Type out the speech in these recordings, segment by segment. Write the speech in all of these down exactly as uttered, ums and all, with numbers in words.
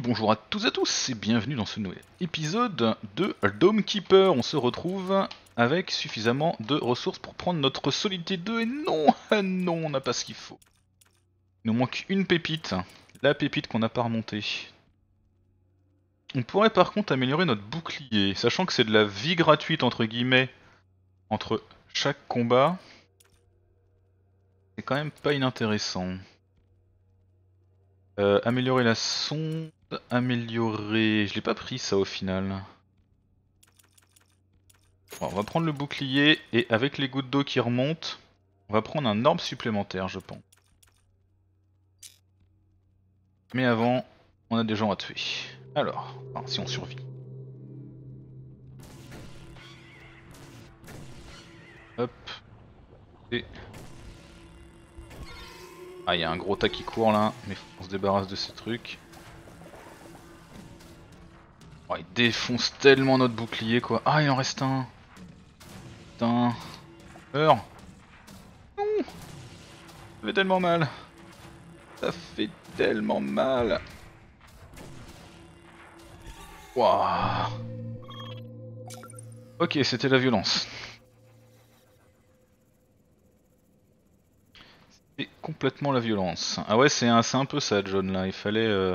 bonjour à tous et à tous et bienvenue dans ce nouvel épisode de Dome Keeper. On se retrouve avec suffisamment de ressources pour prendre notre Solidité deux et non, ah non, on n'a pas ce qu'il faut. Il nous manque une pépite, la pépite qu'on n'a pas remontée. On pourrait par contre améliorer notre bouclier, sachant que c'est de la vie gratuite entre guillemets entre chaque combat. C'est quand même pas inintéressant. Euh, améliorer la sonde, améliorer... Je l'ai pas pris ça au final. Bon, on va prendre le bouclier et avec les gouttes d'eau qui remontent, on va prendre un orbe supplémentaire je pense. Mais avant, on a des gens à tuer. Alors, enfin, si on survit. Hop. Et... Ah, il y a un gros tas qui court là, mais faut qu'on se débarrasse de ces trucs. Oh, il défonce tellement notre bouclier quoi. Ah, il en reste un. Putain. Meurs. Non. Ça fait tellement mal. Ça fait tellement mal. Waouh. Ok, c'était la violence. C'était complètement la violence. Ah ouais, c'est un, un peu ça, John, là. Il fallait... Euh...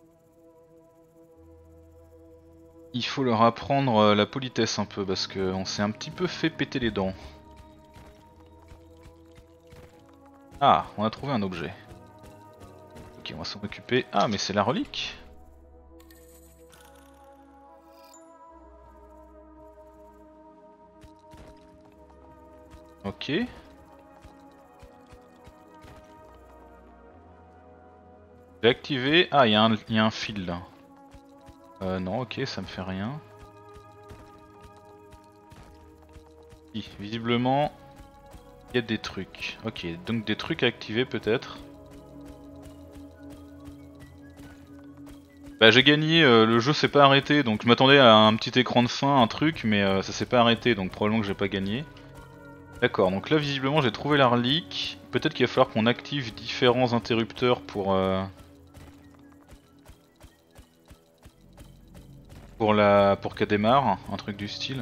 Il faut leur apprendre euh, la politesse un peu, parce qu'on s'est un petit peu fait péter les dents. Ah, on a trouvé un objet. Ok, on va s'en occuper. Ah, mais c'est la relique. Ok. J'ai activé. Ah, il y, y a un fil là. Euh, non, ok, ça me fait rien. Si, visiblement, il y a des trucs. Ok, donc des trucs à activer peut-être. Bah j'ai gagné, euh, le jeu s'est pas arrêté, donc je m'attendais à un petit écran de fin, un truc, mais euh, ça s'est pas arrêté, donc probablement que j'ai pas gagné. D'accord, donc là visiblement j'ai trouvé la relique. Peut-être qu'il va falloir qu'on active différents interrupteurs pour... Euh... Pour la, pour qu'elle démarre, un truc du style.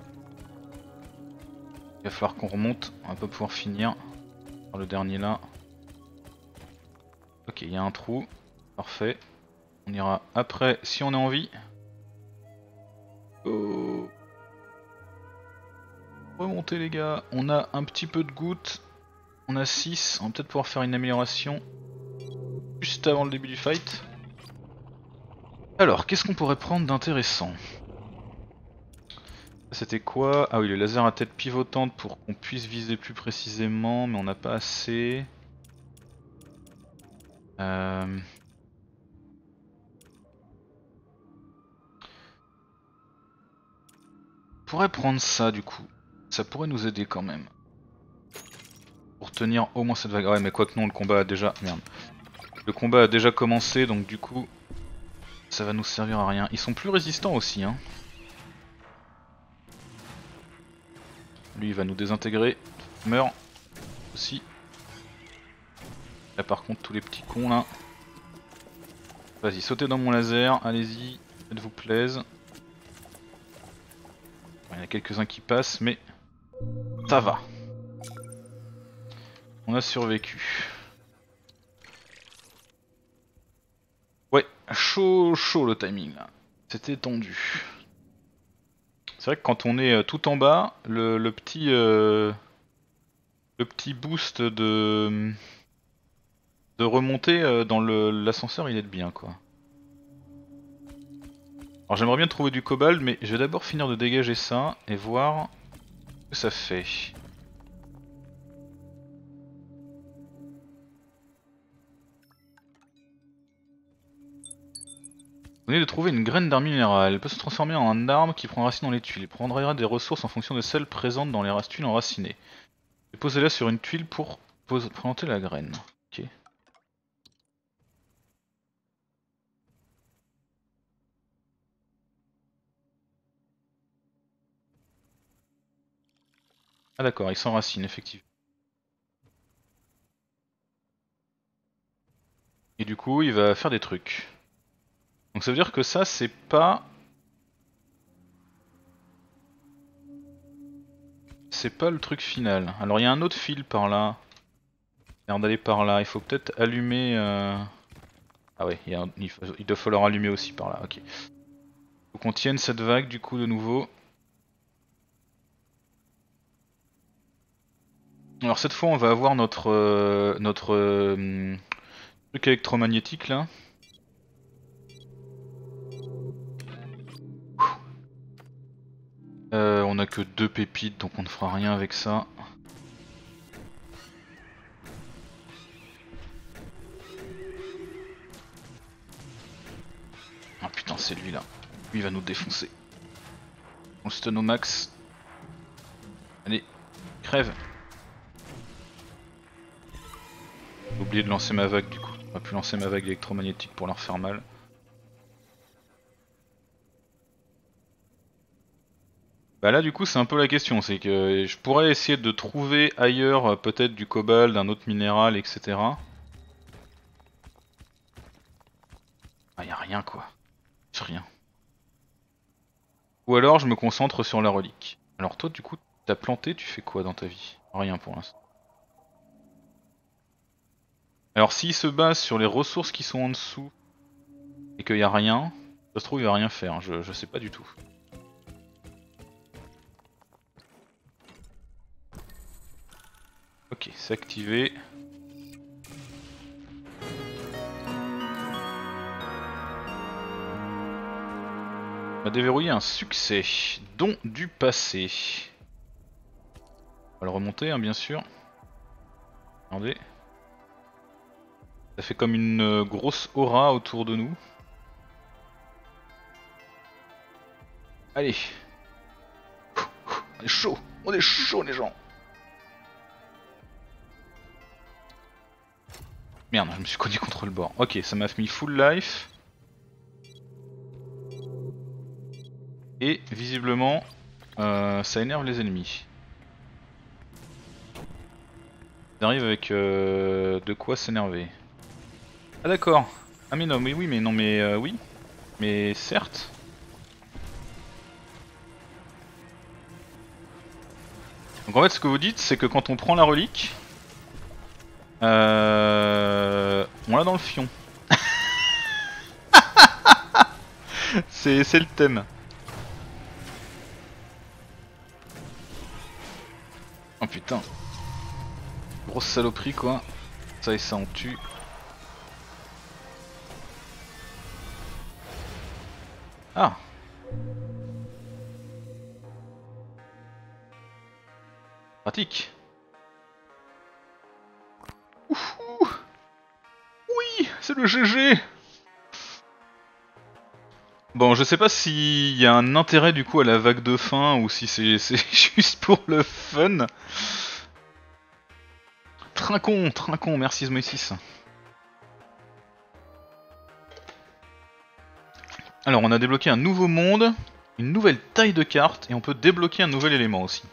Il va falloir qu'on remonte, on va pas pouvoir finir par le dernier là. Ok, il y a un trou, parfait. On ira après si on a envie. Oh. Remonter les gars, on a un petit peu de gouttes. On a six, on va peut-être pouvoir faire une amélioration juste avant le début du fight. Alors, qu'est-ce qu'on pourrait prendre d'intéressant? C'était quoi? Ah oui, le laser à tête pivotante pour qu'on puisse viser plus précisément, mais on n'a pas assez. Euh... On pourrait prendre ça du coup. Ça pourrait nous aider quand même. Pour tenir au moins cette vague. Ouais, mais quoi que non, le combat a déjà... Merde. Le combat a déjà commencé, donc du coup... Ça va nous servir à rien. Ils sont plus résistants aussi, hein. Lui, il va nous désintégrer. Meurt. Aussi. Là par contre, tous les petits cons là. Vas-y, sautez dans mon laser, allez-y, faites-vous plaise. Il y en a quelques-uns qui passent, mais ça va. On a survécu. Ouais, chaud, chaud le timing là. C'était tendu. C'est vrai que quand on est tout en bas, le, le petit euh, le petit boost de de remontée euh, dans l'ascenseur, il est bien quoi. Alors j'aimerais bien trouver du cobalt, mais je vais d'abord finir de dégager ça et voir ce que ça fait. Vous venez de trouver une graine d'arme minérale. Elle peut se transformer en un arme qui prend racine dans les tuiles. Il prendra des ressources en fonction de celles présentes dans les tuiles enracinées. Et posez-la sur une tuile pour pose... planter la graine. Ok. Ah d'accord, il s'enracine effectivement. Et du coup, il va faire des trucs. Donc ça veut dire que ça c'est pas... C'est pas le truc final. Alors il y a un autre fil par là. L'air d'aller par là, il faut peut-être allumer... Euh... Ah ouais, il, y a un... il, faut... il doit falloir allumer aussi par là, ok. Faut qu'on tienne cette vague du coup de nouveau. Alors cette fois on va avoir notre... Euh... notre... Euh... truc électromagnétique là. Euh, on a que deux pépites donc on ne fera rien avec ça. Ah putain c'est lui là, lui il va nous défoncer. On le stun au max. Allez, crève. J'ai oublié de lancer ma vague du coup. On va plus lancer ma vague électromagnétique pour leur faire mal. Bah là du coup c'est un peu la question, c'est que je pourrais essayer de trouver ailleurs euh, peut-être du cobalt, d'un autre minéral, et cetera. Ah y'a rien quoi, j'ai rien. Ou alors je me concentre sur la relique. Alors toi du coup t'as planté, tu fais quoi dans ta vie? Rien pour l'instant. Alors s'il se base sur les ressources qui sont en dessous et qu'il y a rien, ça se trouve il va rien faire, je, je sais pas du tout. Ok, c'est activé. On a déverrouillé un succès, don du passé. On va le remonter hein, bien sûr. Regardez. Ça fait comme une euh, grosse aura autour de nous. Allez. On est chaud, on est chaud les gens. Merde, je me suis cogné contre le bord. Ok, ça m'a mis full life. Et visiblement, euh, ça énerve les ennemis. Ils arrivent avec euh, de quoi s'énerver. Ah d'accord. Ah mais non, mais oui, mais non, mais euh, oui. Mais certes. Donc en fait, ce que vous dites, c'est que quand on prend la relique, euh, on l'a dans le fion. C'est le thème. Oh putain. Grosse saloperie quoi. Ça et ça on tue. Ah. Pratique. Ouhou. Oui, c'est le G G. Bon, je sais pas s'il y a un intérêt du coup à la vague de fin ou si c'est juste pour le fun. Trincon, Trincon, merci Zmoïsis. Alors, on a débloqué un nouveau monde, une nouvelle taille de carte et on peut débloquer un nouvel élément aussi.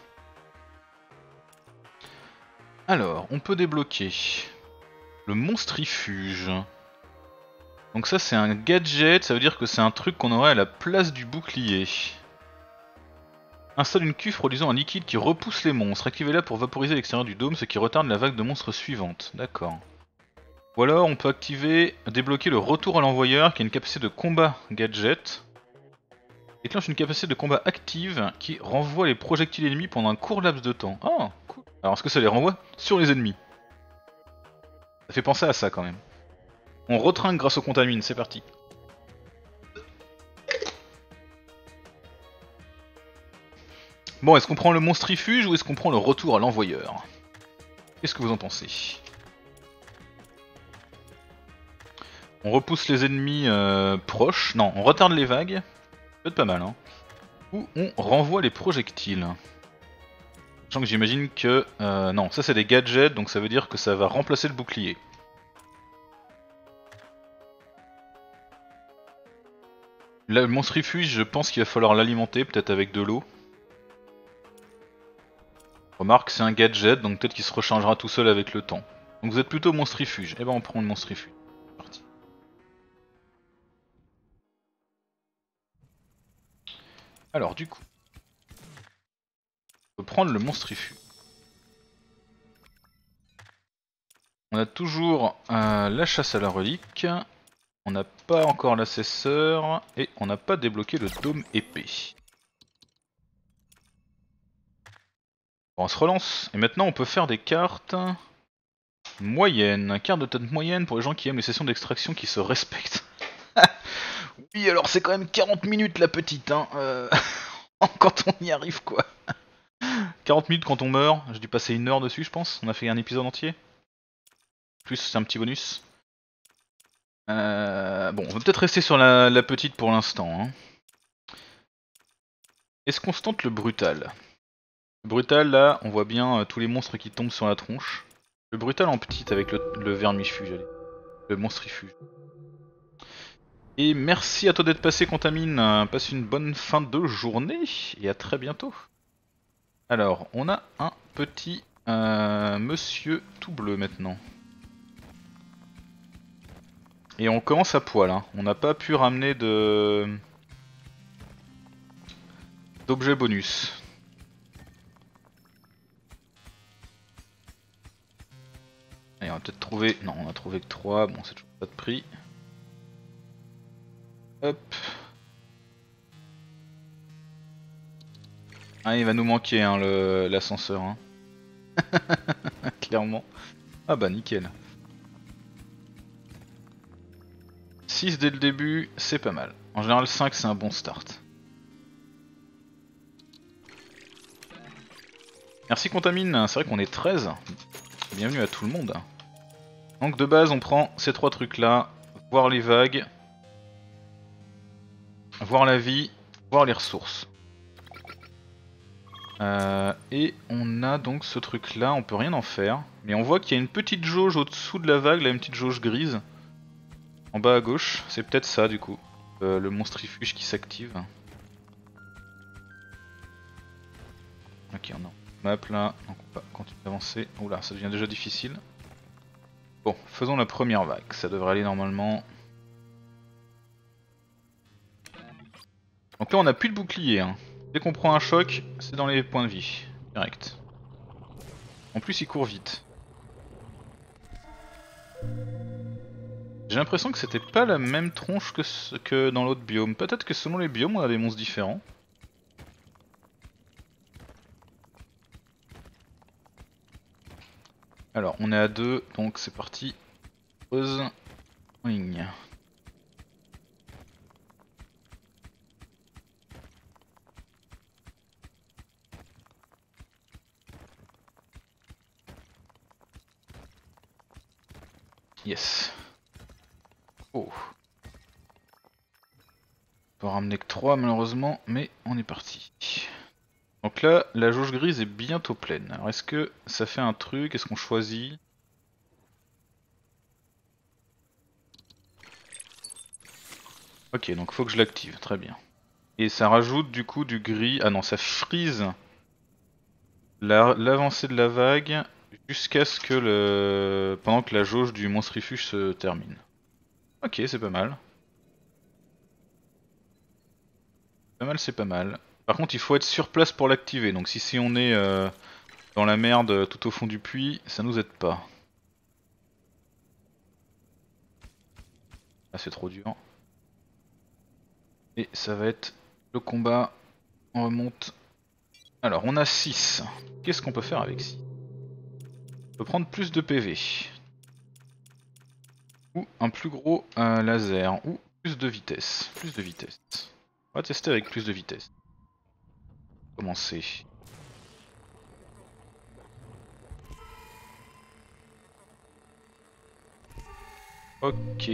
Alors, on peut débloquer le monstrifuge. Donc ça c'est un gadget, ça veut dire que c'est un truc qu'on aurait à la place du bouclier. Installe une cuve produisant un liquide qui repousse les monstres. Activez-la pour vaporiser l'extérieur du dôme, ce qui retarde la vague de monstres suivante. D'accord. Ou alors on peut activer, débloquer le retour à l'envoyeur qui a une capacité de combat gadget. Déclenche une capacité de combat active qui renvoie les projectiles ennemis pendant un court laps de temps. Oh, cool. Alors est-ce que ça les renvoie sur les ennemis? Ça fait penser à ça quand même. On retrinque grâce aux contamines, c'est parti. Bon, est-ce qu'on prend le monstrifuge ou est-ce qu'on prend le retour à l'envoyeur? Qu'est-ce que vous en pensez? On repousse les ennemis euh, proches. Non, on retarde les vagues. Peut-être pas mal, hein. Ou on renvoie les projectiles. Sachant que j'imagine que... Euh, non, ça c'est des gadgets, donc ça veut dire que ça va remplacer le bouclier. Là, le monstrifuge, je pense qu'il va falloir l'alimenter, peut-être avec de l'eau. Remarque, c'est un gadget, donc peut-être qu'il se rechargera tout seul avec le temps. Donc vous êtes plutôt monstrifuge. Eh ben on prend le monstrifuge. C'est parti. Alors du coup, on peut prendre le monstrifus. On a toujours euh, la chasse à la relique. On n'a pas encore l'assesseur. Et on n'a pas débloqué le dôme épée. Bon, on se relance. Et maintenant on peut faire des cartes moyennes. Carte de tête moyenne pour les gens qui aiment les sessions d'extraction qui se respectent. Oui, alors c'est quand même quarante minutes la petite, hein. Euh... quand on y arrive, quoi. quarante minutes quand on meurt. J'ai dû passer une heure dessus, je pense. On a fait un épisode entier. Plus c'est un petit bonus. Euh... Bon, on va peut-être rester sur la, la petite pour l'instant. Hein. Est-ce qu'on se tente le brutal? Le brutal, là, on voit bien euh, tous les monstres qui tombent sur la tronche. Le brutal en petite avec le, le vermifuge, allez. Le monstrifuge. Et merci à toi d'être passé, Contamine. Passe une bonne fin de journée et à très bientôt. Alors, on a un petit euh, monsieur tout bleu maintenant. Et on commence à poil. Hein. On n'a pas pu ramener de d'objets bonus. Allez, on va peut-être trouver... Non, on a trouvé que trois. Bon, c'est toujours pas de prix. Hop. Ah, il va nous manquer hein, l'ascenseur. Hein. Clairement. Ah bah nickel. six dès le début, c'est pas mal. En général cinq c'est un bon start. Merci Contamine, c'est vrai qu'on est treize. Bienvenue à tout le monde. Donc de base on prend ces trois trucs là, voir les vagues, voir la vie, voir les ressources. Euh, et on a donc ce truc là, on peut rien en faire. Mais on voit qu'il y a une petite jauge au-dessous de la vague, là une petite jauge grise. En bas à gauche, c'est peut-être ça du coup. Euh, le monstrifuge qui s'active. Ok, on a map là, donc on va continuer d'avancer. Oula, ça devient déjà difficile. Bon, faisons la première vague, ça devrait aller normalement. Donc là on a plus de bouclier. Hein. Dès qu'on prend un choc, c'est dans les points de vie. Direct. En plus il court vite. J'ai l'impression que c'était pas la même tronche que, ce... que dans l'autre biome. Peut-être que selon les biomes on a des monstres différents. Alors on est à deux, donc c'est parti. Pause. Wing. Yes. Oh. On peut ramener que trois malheureusement, mais on est parti. Donc là, la jauge grise est bientôt pleine. Alors est-ce que ça fait un truc? Est-ce qu'on choisit? Ok, donc faut que je l'active, très bien. Et ça rajoute du coup du gris. Ah non, ça frise l'avancée de la vague jusqu'à ce que le... pendant que la jauge du monstrifuge se termine. Ok, c'est pas mal. Pas mal, c'est pas mal. Par contre, il faut être sur place pour l'activer. Donc si, si on est euh, dans la merde tout au fond du puits, ça nous aide pas. Ah, c'est trop dur. Et ça va être le combat. On remonte. Alors, on a six. Qu'est-ce qu'on peut faire avec six? On peut prendre plus de P V. Ou un plus gros euh, laser. Ou plus de vitesse. Plus de vitesse. On va tester avec plus de vitesse. Commencer. Ok.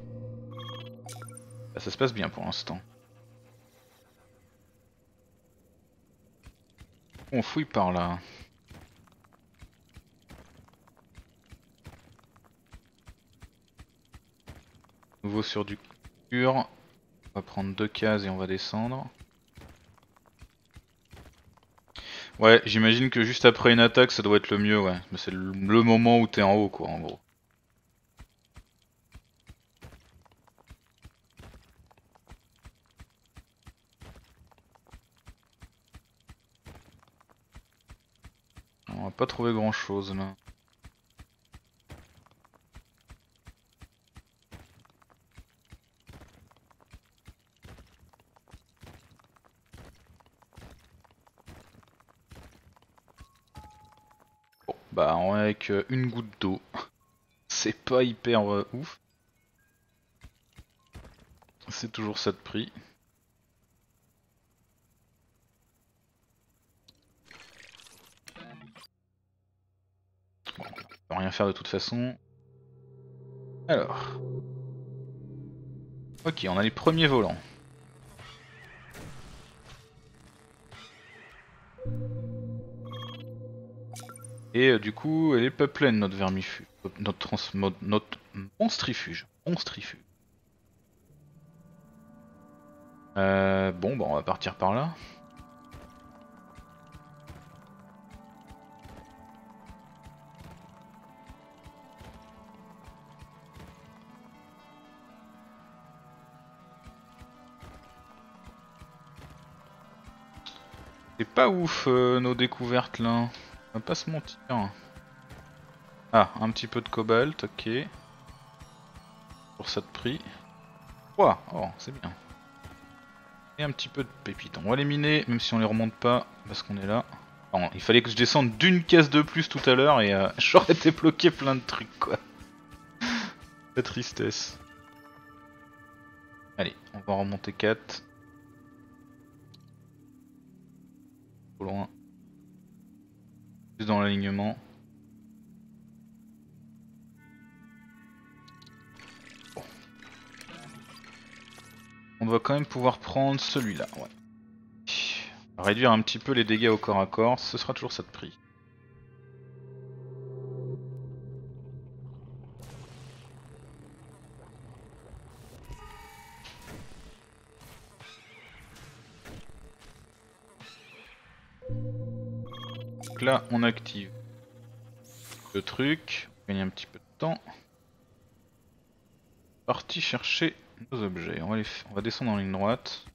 Bah, ça se passe bien pour l'instant. On fouille par là. Nouveau sur du pur. On va prendre deux cases et on va descendre. Ouais, j'imagine que juste après une attaque, ça doit être le mieux, ouais. Mais c'est le, le moment où t'es en haut, quoi, en gros. On va pas trouver grand chose là. Bon, bah on est avec euh, une goutte d'eau. C'est pas hyper euh, ouf. C'est toujours ça de prix. Bon, on peut rien faire de toute façon. Alors. Ok, on a les premiers volants. Et euh, du coup, elle est pas pleine notre vermifuge. Notre, trans notre monstrifuge. Monstrifuge. Euh, bon, bah on va partir par là. C'est pas ouf euh, nos découvertes là. On va pas se mentir. Ah, un petit peu de cobalt, ok. Pour ça de prix. Ouah, oh, c'est bien. Et un petit peu de pépites. On va les miner, même si on les remonte pas, parce qu'on est là. Bon, il fallait que je descende d'une case de plus tout à l'heure et euh, j'aurais débloqué plein de trucs quoi. La tristesse. Allez, on va remonter quatre. Trop loin. Juste dans l'alignement. Bon. On doit quand même pouvoir prendre celui-là, ouais. Réduire un petit peu les dégâts au corps à corps, ce sera toujours ça de prix. Donc là, on active le truc, on gagne un petit peu de temps. Parti chercher nos objets. On va, les on va descendre en ligne droite.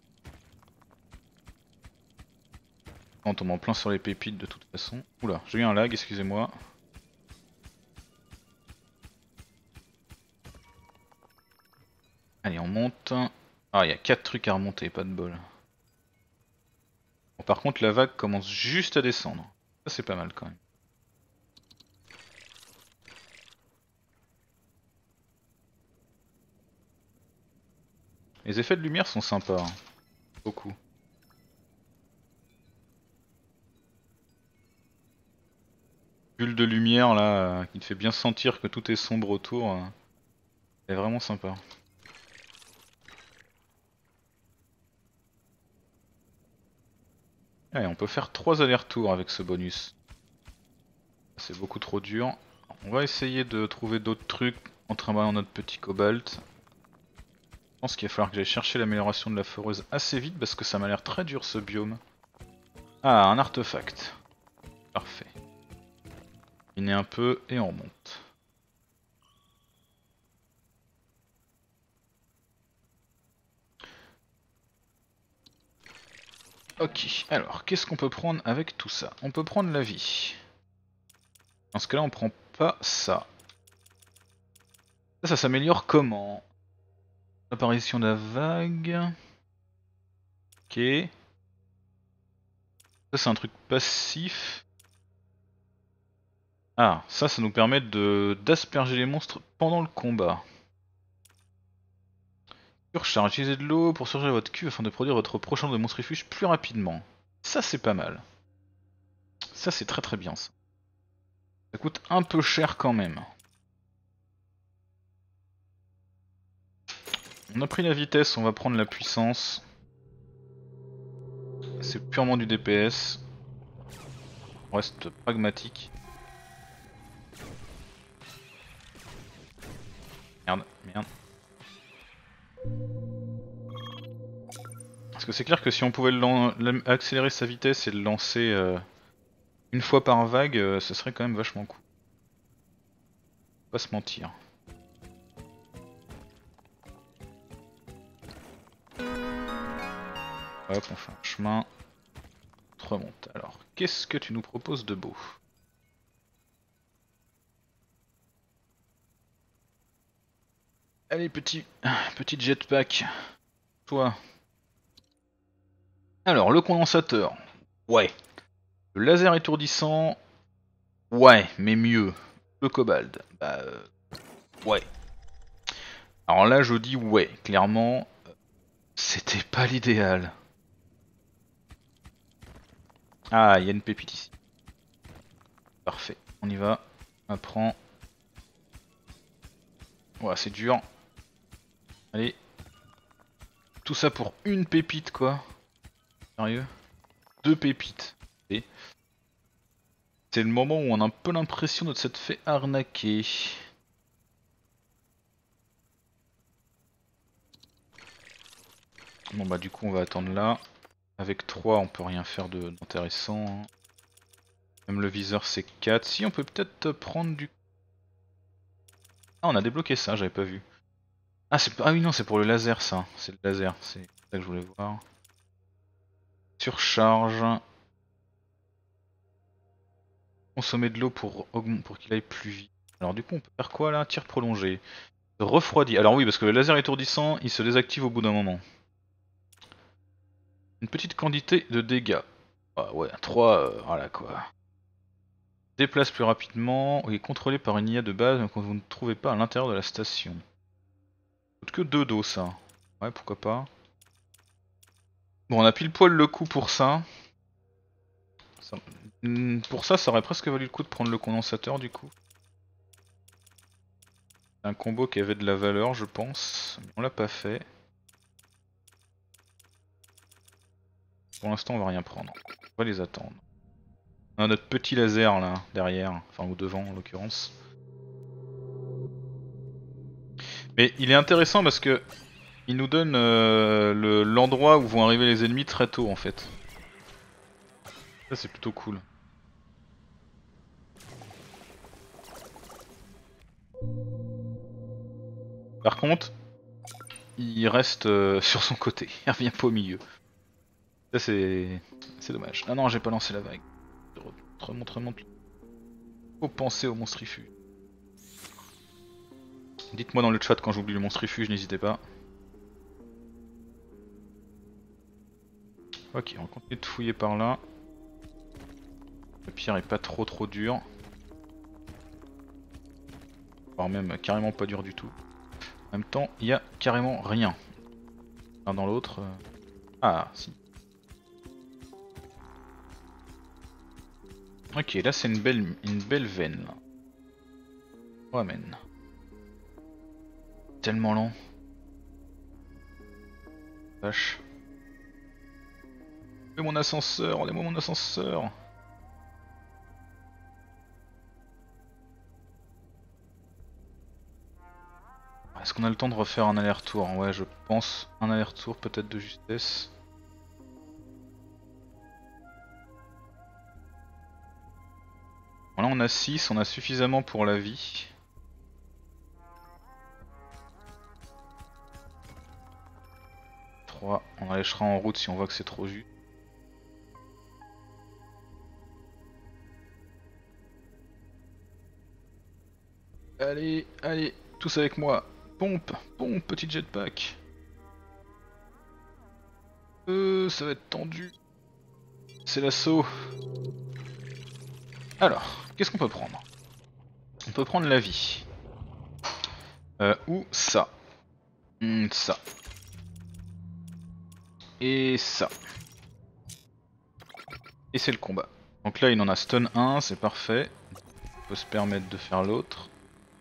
On tombe en plein sur les pépites de toute façon. Oula, j'ai eu un lag, excusez-moi. Allez, on monte. Ah, il y a quatre trucs à remonter, pas de bol. Bon, par contre, la vague commence juste à descendre. Ça, c'est pas mal quand même. Les effets de lumière sont sympas. Hein. Beaucoup. Bulle de lumière là, euh, qui te fait bien sentir que tout est sombre autour. Euh, c'est vraiment sympa. Allez, on peut faire trois allers-retours avec ce bonus. C'est beaucoup trop dur. On va essayer de trouver d'autres trucs en travaillant notre petit cobalt. Je pense qu'il va falloir que j'aille chercher l'amélioration de la foreuse assez vite parce que ça m'a l'air très dur ce biome. Ah, un artefact. Parfait. Il est un peu et on remonte. Ok, alors qu'est-ce qu'on peut prendre avec tout ça? On peut prendre la vie. Dans ce cas là on prend pas ça. Ça, ça s'améliore comment? Apparition de la vague. Ok. Ça c'est un truc passif. Ah, ça, ça nous permet de d'asperger les monstres pendant le combat. Surcharge, utilisez de l'eau pour surcharger votre cuve afin de produire votre prochain de monstrifuge plus rapidement. Ça c'est pas mal. Ça c'est très très bien ça. Ça coûte un peu cher quand même. On a pris la vitesse, on va prendre la puissance. C'est purement du D P S. On reste pragmatique. Merde, merde. Parce que c'est clair que si on pouvait accélérer sa vitesse et le lancer euh, une fois par vague, euh, ce serait quand même vachement cool. Faut pas se mentir. Hop, on fait un chemin. On remonte. Alors, qu'est-ce que tu nous proposes de beau? Allez, petit, petit jetpack. Toi. Alors, le condensateur. Ouais. Le laser étourdissant. Ouais, mais mieux. Le cobalt. Bah, euh, ouais. Alors là, je dis ouais. Clairement, c'était pas l'idéal. Ah, il y a une pépite ici. Parfait. On y va. On prend. Ouais, c'est dur. Allez. Tout ça pour une pépite, quoi. Sérieux? Deux pépites. Et c'est le moment où on a un peu l'impression de s'être fait arnaquer. Bon bah du coup on va attendre là. Avec trois on peut rien faire de- d'intéressant. Hein. Même le viseur c'est quatre. Si on peut peut-être prendre du... Ah on a débloqué ça, j'avais pas vu. Ah, c'est... ah oui non c'est pour le laser ça. C'est le laser, c'est ça que je voulais voir. Surcharge. Consommer de l'eau pour, augm- pour qu'il aille plus vite. Alors du coup on peut faire quoi là? Tir prolongé. Refroidi. Alors oui parce que le laser étourdissant il se désactive au bout d'un moment. Une petite quantité de dégâts. Ah ouais, trois, euh, voilà quoi. Déplace plus rapidement, oui, contrôlé par une I A de base quand vous ne trouvez pas à l'intérieur de la station. Coûte que deux d'eau ça. Ouais, pourquoi pas. Bon, on a pile poil le coup pour ça. ça... Hmm, Pour ça, ça aurait presque valu le coup de prendre le condensateur du coup. Un combo qui avait de la valeur, je pense. Mais on l'a pas fait. Pour l'instant, on va rien prendre. On va les attendre. On a notre petit laser là, derrière. Enfin, ou devant en l'occurrence. Mais il est intéressant parce que il nous donne euh, le- l'endroit où vont arriver les ennemis très tôt en fait. Ça c'est plutôt cool. Par contre, il reste euh, sur son côté, il revient pas au milieu. Ça c'est c'est dommage. Ah non, j'ai pas lancé la vague. Remonte, remonte. Faut penser au monstrifuge. Dites-moi dans le chat quand j'oublie le monstrifuge, n'hésitez pas. Ok, on va continuer de fouiller par là. La pierre est pas trop trop dure. Voire même carrément pas dur du tout. En même temps, il y a carrément rien. L'un dans l'autre. Euh... Ah, si. Ok, là c'est une belle, une belle veine. Là. Oh, man. Tellement lent. Vache. Mais mon ascenseur, rendez-moi mon ascenseur. Est-ce qu'on a le temps de refaire un aller-retour? Ouais, je pense un aller-retour peut-être de justesse. Bon, là on a six, on a suffisamment pour la vie. trois, on allègera en route si on voit que c'est trop juste. Allez, allez, tous avec moi. Pompe, pompe, petit jetpack. Euh, ça va être tendu. C'est l'assaut. Alors, qu'est-ce qu'on peut prendre? On peut prendre la vie. Euh, ou ça. Hmm, ça. Et ça. Et c'est le combat. Donc là il en a stun un, c'est parfait. On peut se permettre de faire l'autre.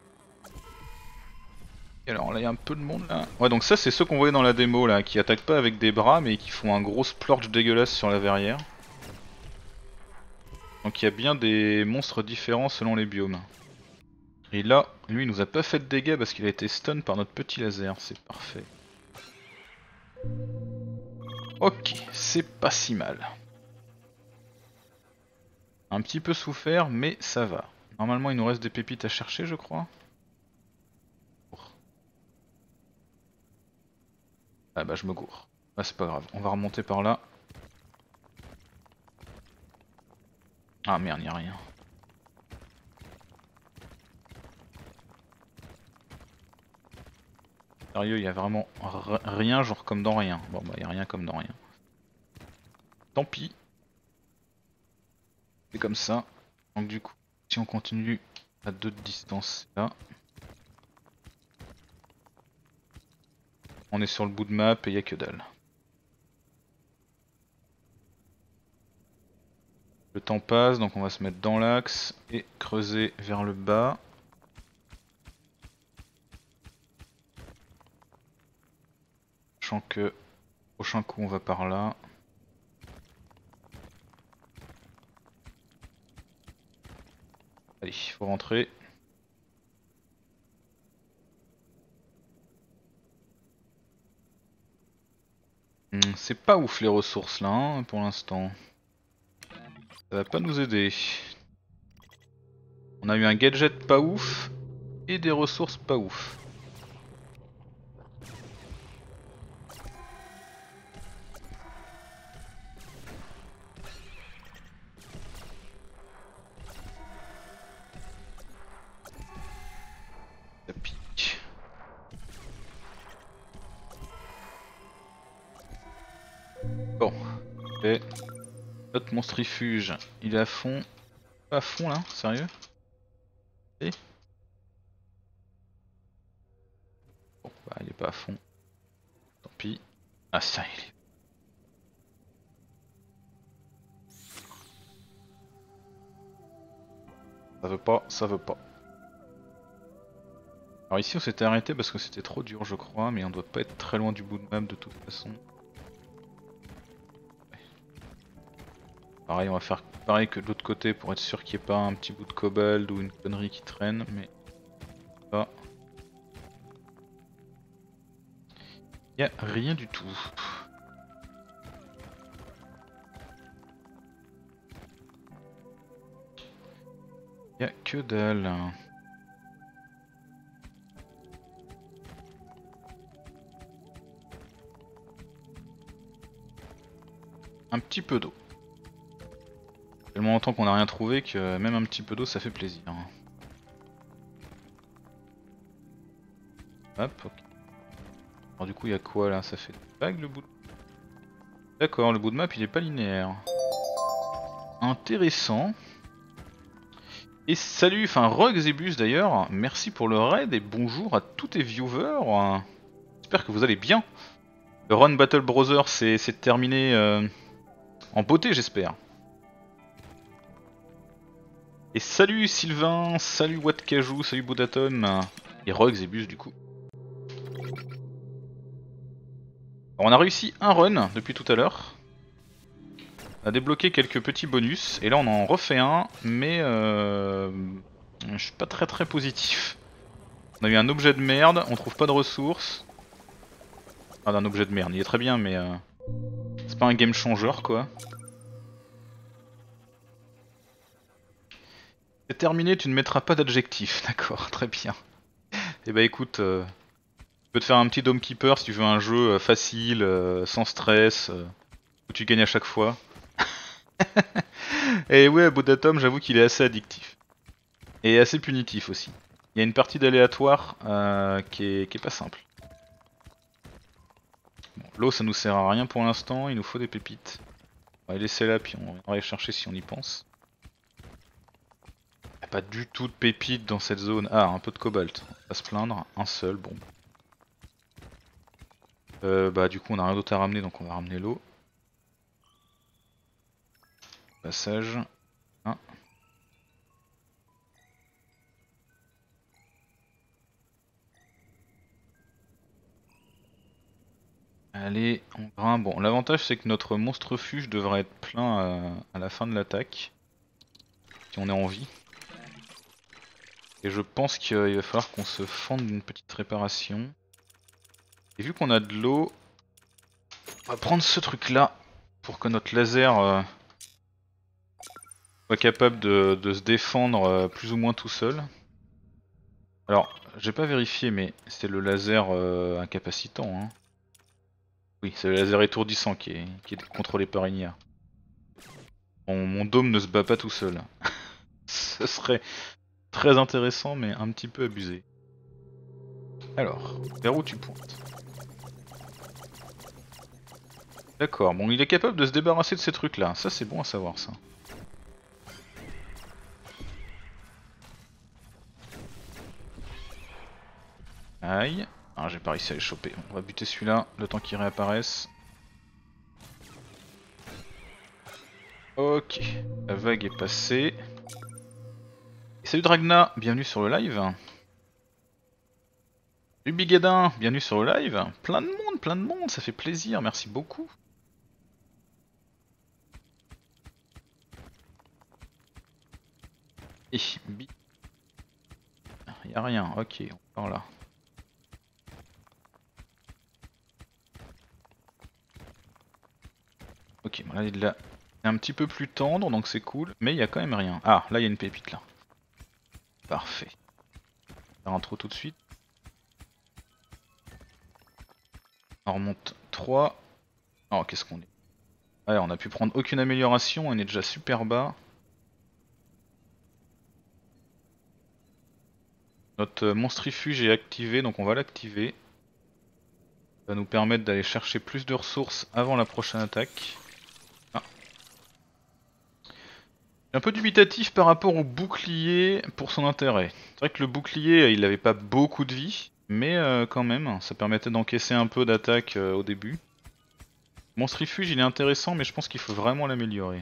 Et alors là il y a un peu de monde là. Ouais donc ça c'est ceux qu'on voyait dans la démo là, qui attaquent pas avec des bras mais qui font un gros splorge dégueulasse sur la verrière. Donc il y a bien des monstres différents selon les biomes. Et là, lui il nous a pas fait de dégâts parce qu'il a été stun par notre petit laser, c'est parfait. Ok, c'est pas si mal. Un petit peu souffert mais ça va. Normalement il nous reste des pépites à chercher je crois. Ah bah je me gourre. Ah c'est pas grave, on va remonter par là. Ah merde, y'a rien. Sérieux, il y a vraiment rien, genre comme dans rien. Bon bah il y a rien comme dans rien. Tant pis. C'est comme ça. Donc du coup, si on continue à deux de distance là. On est sur le bout de map et il n'y a que dalle. Le temps passe, donc on va se mettre dans l'axe et creuser vers le bas. Sachant que prochain coup on va par là. Allez, il faut rentrer. Hmm, c'est pas ouf les ressources là hein, pour l'instant. Ça va pas nous aider. On a eu un gadget pas ouf et des ressources pas ouf. Ça pique. Bon, et notre monstrifuge, il est à fond. Pas à fond là, sérieux? Et bon, bah il est pas à fond. Tant pis. Ah ça il est. Ça veut pas, ça veut pas. Alors ici on s'était arrêté parce que c'était trop dur je crois, mais on doit pas être très loin du bout de map de toute façon. Ouais. Pareil, on va faire pareil que de l'autre côté pour être sûr qu'il n'y ait pas un petit bout de cobalt ou une connerie qui traîne, mais pas. Il n'y a rien du tout. Il n'y a que dalle. Un petit peu d'eau. Tellement longtemps qu'on n'a rien trouvé que même un petit peu d'eau ça fait plaisir. Hop, ok. Alors du coup il y a quoi là? Ça fait des vagues le bout de... D'accord, le bout de map il est pas linéaire. Intéressant. Et salut, enfin Rugzebus d'ailleurs, merci pour le raid et bonjour à tous tes viewers. J'espère que vous allez bien. Le run Battle Brother c'est terminé euh, en beauté j'espère. Et salut Sylvain, salut Wattcajou, salut Bodaton et Rugzebus du coup. Alors, on a réussi un run depuis tout à l'heure. On a débloqué quelques petits bonus et là on en refait un mais euh, je suis pas très très positif. On a eu un objet de merde, on trouve pas de ressources. Ah d'un objet de merde, il est très bien mais euh, c'est pas un game changer quoi. C'est terminé, tu ne mettras pas d'adjectif, d'accord, très bien. Et bah écoute, euh, tu peux te faire un petit Dome Keeper si tu veux un jeu euh, facile, euh, sans stress, euh, où tu gagnes à chaque fois. Et ouais, Bodatom, j'avoue qu'il est assez addictif. Et assez punitif aussi. Il y a une partie d'aléatoire euh, qui, est, qui est pas simple. Bon, l'eau ça nous sert à rien pour l'instant, il nous faut des pépites. On va les laisser là puis on va aller chercher si on y pense. Il n'y a pas du tout de pépites dans cette zone. Ah, un peu de cobalt, on va pas se plaindre, un seul, bon. Euh, bah du coup on a rien d'autre à ramener donc on va ramener l'eau. Passage. Hein. Allez, on grimpe. Bon, l'avantage c'est que notre monstrefuge devrait être plein à, à la fin de l'attaque. Si on est en vie. Et je pense qu'il va falloir qu'on se fende d'une petite réparation. Et vu qu'on a de l'eau, on va prendre ce truc là pour que notre laser euh, soit capable de, de se défendre euh, plus ou moins tout seul. Alors, j'ai pas vérifié mais c'est le laser euh, incapacitant. Hein. Oui, c'est le laser étourdissant qui est, qui est contrôlé par Inia. Mon, mon dôme ne se bat pas tout seul. Ce serait très intéressant mais un petit peu abusé. Alors, vers où tu pointes? D'accord, bon il est capable de se débarrasser de ces trucs là, ça c'est bon à savoir ça. Aïe, ah j'ai pas réussi à les choper, on va buter celui-là, le temps qu'il réapparaisse. Ok, la vague est passée. Et salut Dragna, bienvenue sur le live. Salut Bigadin, bienvenue sur le live. Plein de monde, plein de monde, ça fait plaisir, merci beaucoup. Et bi... Y'a rien, ok, on part là. Ok, bon là il est un petit peu plus tendre donc c'est cool, mais il y a quand même rien. Ah, là il y a une pépite là. Parfait. On rentre tout de suite. On remonte trois. Oh, qu'est-ce qu'on est? Ouais, on a pu prendre aucune amélioration, on est déjà super bas. Notre monstrifuge est activé, donc on va l'activer. Ça va nous permettre d'aller chercher plus de ressources avant la prochaine attaque. Ah. Je suis un peu dubitatif par rapport au bouclier pour son intérêt. C'est vrai que le bouclier, il avait pas beaucoup de vie, mais euh, quand même, ça permettait d'encaisser un peu d'attaque euh, au début. Monstrifuge, il est intéressant, mais je pense qu'il faut vraiment l'améliorer.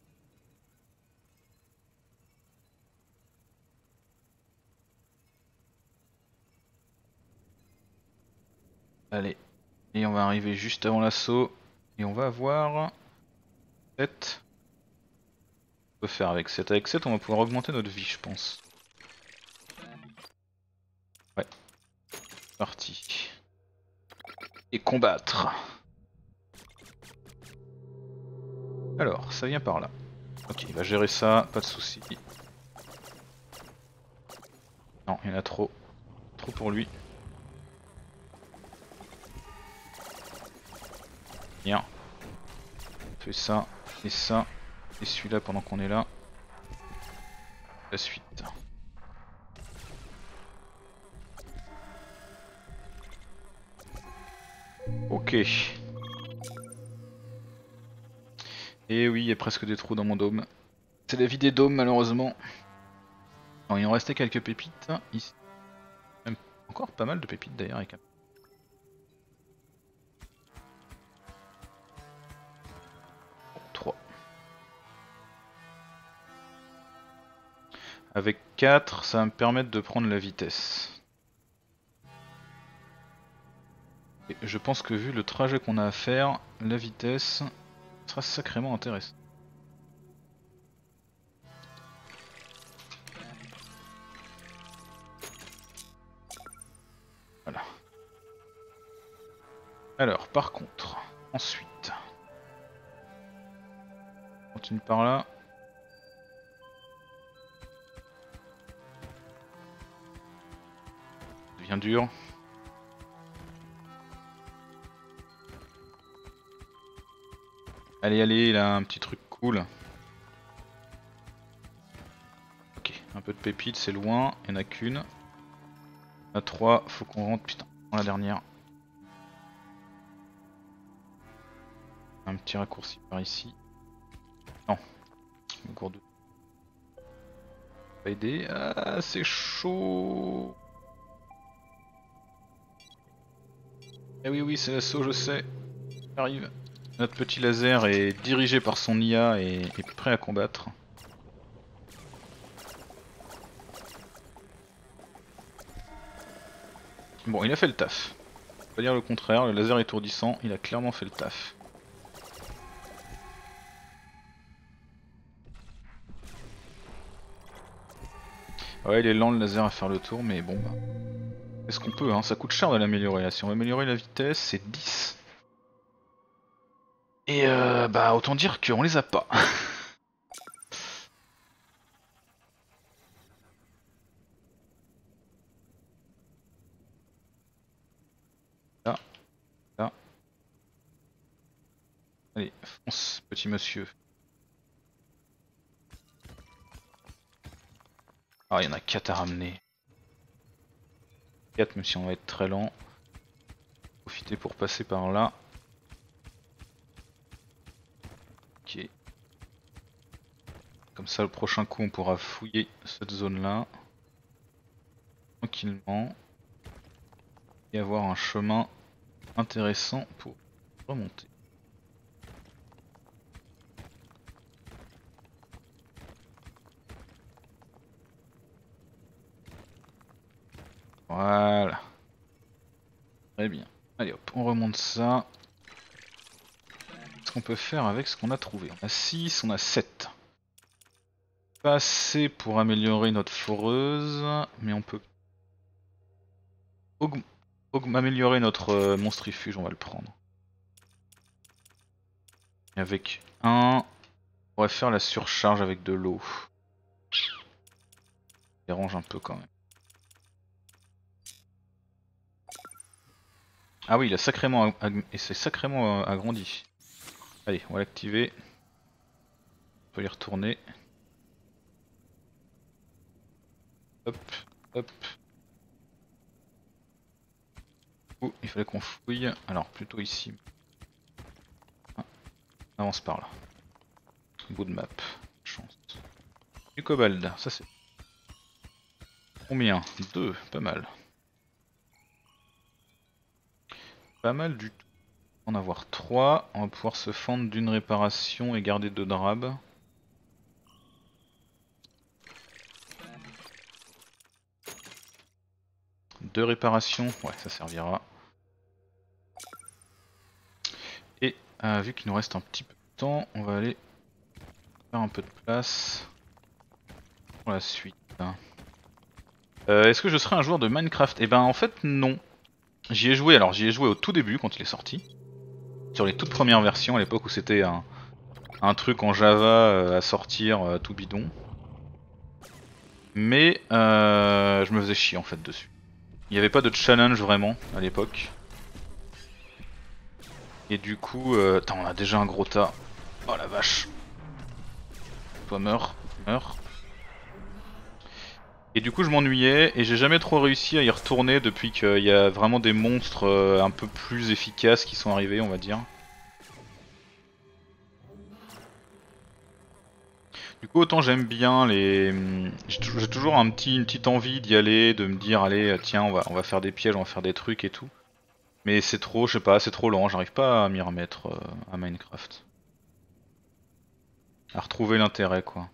Allez, et on va arriver juste avant l'assaut, et on va avoir sept. On peut faire avec sept. Avec sept, on va pouvoir augmenter notre vie, je pense. Ouais, parti. Et combattre. Alors, ça vient par là. Ok, il va gérer ça, pas de soucis. Non, il y en a trop. Trop pour lui. Bien. On fait ça, et ça, et celui-là pendant qu'on est là. La suite. Ok. Et oui, il y a presque des trous dans mon dôme. C'est la vie des dômes malheureusement. Alors, il en restait quelques pépites. Ici. Même encore pas mal de pépites d'ailleurs. Avec... trois. Avec quatre, ça va me permettre de prendre la vitesse. Et je pense que vu le trajet qu'on a à faire, la vitesse sera sacrément intéressante. Voilà. Alors, par contre, ensuite, on continue par là. Ça devient dur. Allez, allez, il a un petit truc cool. Ok, un peu de pépites, c'est loin, il n'y en a qu'une. On a trois, faut qu'on rentre, putain, dans la dernière. Un petit raccourci par ici. Non, le cours de... Pas aider. Ah, c'est chaud. Eh oui, oui, c'est l'assaut, je sais. J'arrive. Notre petit laser est dirigé par son I A et est prêt à combattre. Bon, il a fait le taf. On va pas dire le contraire, le laser étourdissant, il a clairement fait le taf. Ouais, il est lent le laser à faire le tour, mais bon, bah, est-ce qu'on peut, hein, ça coûte cher de l'améliorer. Si on veut améliorer la vitesse, c'est dix. Et euh, bah autant dire qu'on les a pas. Là, là. Allez, fonce, petit monsieur. Ah, il y en a quatre à ramener. quatre même si on va être très lent. Profiter pour passer par là. Ok. Comme ça le prochain coup on pourra fouiller cette zone là. Tranquillement. Et avoir un chemin intéressant pour remonter. Voilà. Très bien. Allez hop, on remonte ça. Qu'est-ce qu'on peut faire avec ce qu'on a trouvé? On a six, on a sept. Pas assez pour améliorer notre foreuse, mais on peut aug aug améliorer notre euh, monstrifuge, on va le prendre. Et avec un, on pourrait faire la surcharge avec de l'eau. Dérange un peu quand même. Ah oui, il a sacrément et c'est sacrément agrandi. Allez, on va l'activer. On peut y retourner. Hop, hop. Oh, il fallait qu'on fouille. Alors plutôt ici. Ah, avance par là. Bout de map. Chance. Du cobalt, ça c'est. Combien? Deux, pas mal. Pas mal du tout. En avoir trois, on va pouvoir se fendre d'une réparation et garder deux drabs. Deux réparations, ouais ça servira. Et euh, vu qu'il nous reste un petit peu de temps, on va aller faire un peu de place pour la suite. Euh, Est-ce que je serai un joueur de Minecraft? Eh ben en fait non. J'y ai joué, alors j'y ai joué au tout début quand il est sorti. Sur les toutes premières versions, à l'époque où c'était un, un truc en Java euh, à sortir euh, tout bidon. Mais euh, je me faisais chier en fait dessus. Il n'y avait pas de challenge vraiment à l'époque. Et du coup, euh... attends, on a déjà un gros tas. Oh la vache. Toi meurs, meurs. Et du coup je m'ennuyais et j'ai jamais trop réussi à y retourner depuis qu'il y a vraiment des monstres euh, un peu plus efficaces qui sont arrivés on va dire. Du coup autant j'aime bien les... J'ai toujours un petit, une petite envie d'y aller, de me dire allez tiens on va, on va faire des pièges, on va faire des trucs et tout. Mais c'est trop, je sais pas, c'est trop lent, j'arrive pas à m'y remettre euh, à Minecraft. À retrouver l'intérêt quoi.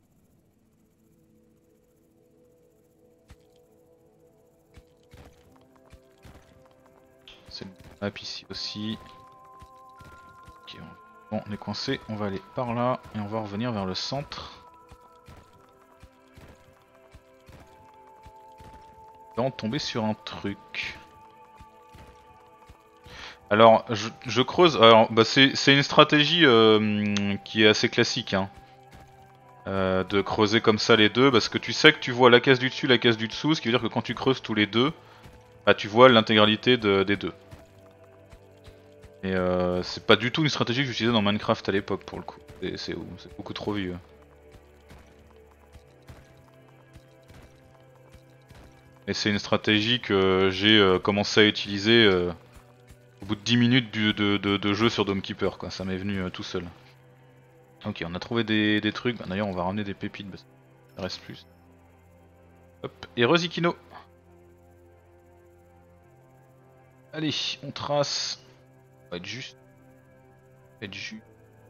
C'est le map ici aussi. Ok, on... Bon, on est coincé, on va aller par là et on va revenir vers le centre. Avant de tomber sur un truc. Alors, je, je creuse. Alors, bah c'est une stratégie euh, qui est assez classique, hein. Euh, de creuser comme ça les deux, parce que tu sais que tu vois la case du dessus, la case du dessous, ce qui veut dire que quand tu creuses tous les deux, bah tu vois l'intégralité de, des deux. Et euh, c'est pas du tout une stratégie que j'utilisais dans Minecraft à l'époque pour le coup. C'est beaucoup trop vieux. Et c'est une stratégie que j'ai euh, commencé à utiliser euh, au bout de dix minutes du, de, de, de jeu sur Dome Keeper, quoi. Ça m'est venu euh, tout seul. Ok, on a trouvé des, des trucs. Bah, d'ailleurs, on va ramener des pépites parce qu'il reste plus. Hop, et Rosikino. Allez, on trace. On va être juste. On va être juste.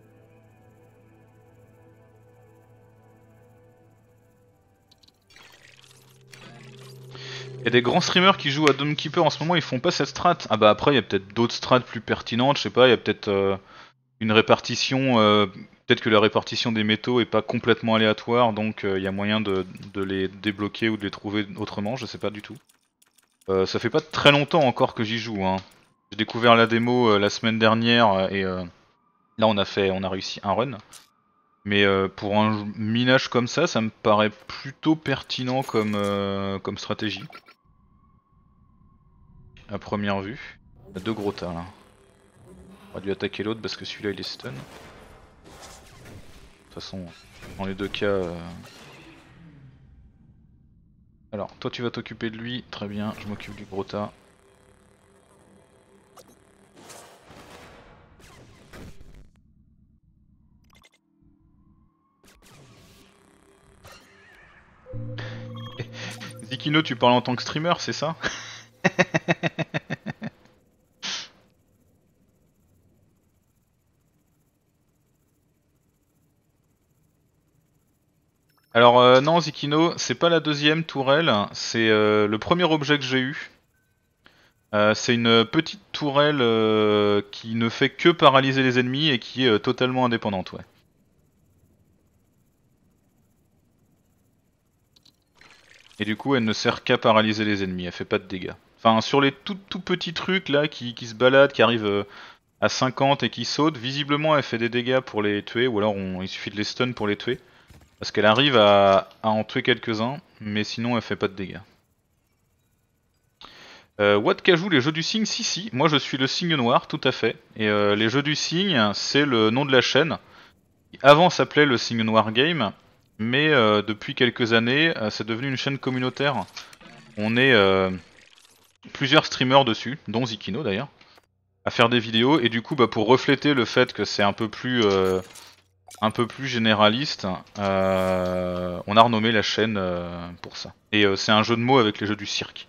Il y a des grands streamers qui jouent à Dome Keeper en ce moment, ils font pas cette strat. Ah bah après, il y a peut-être d'autres strats plus pertinentes, je sais pas, il y a peut-être euh, une répartition. Euh, peut-être que la répartition des métaux est pas complètement aléatoire, donc euh, il y a moyen de, de les débloquer ou de les trouver autrement, je sais pas du tout. Euh, ça fait pas très longtemps encore que j'y joue, hein. J'ai découvert la démo euh, la semaine dernière et euh, là on a fait, on a réussi un run. Mais euh, pour un minage comme ça, ça me paraît plutôt pertinent comme, euh, comme stratégie. À première vue. On a deux gros tas là. On aurait dû attaquer l'autre parce que celui-là il est stun. De toute façon, dans les deux cas... Euh... Alors, toi tu vas t'occuper de lui, très bien, je m'occupe du gros tas. Zikino, tu parles en tant que streamer, c'est ça? Alors euh, non, Zikino, c'est pas la deuxième tourelle, c'est euh, le premier objet que j'ai eu. Euh, c'est une petite tourelle euh, qui ne fait que paralyser les ennemis et qui est euh, totalement indépendante, ouais. Et du coup, elle ne sert qu'à paralyser les ennemis, elle fait pas de dégâts. Enfin, sur les tout tout petits trucs là qui, qui se baladent, qui arrivent euh, à cinquante et qui sautent, visiblement elle fait des dégâts pour les tuer, ou alors on- il suffit de les stun pour les tuer. Parce qu'elle arrive à, à en tuer quelques-uns, mais sinon elle fait pas de dégâts. Euh, What Kajou, les jeux du cygne, si si, moi je suis le cygne noir, tout à fait. Et euh, les jeux du cygne, c'est le nom de la chaîne. Avant s'appelait le cygne noir game, mais euh, depuis quelques années, euh, c'est devenu une chaîne communautaire. On est euh, plusieurs streamers dessus, dont Zikino d'ailleurs, à faire des vidéos, et du coup bah, pour refléter le fait que c'est un peu plus euh, un peu plus généraliste, euh, on a renommé la chaîne euh, pour ça. Et euh, c'est un jeu de mots avec les jeux du cirque.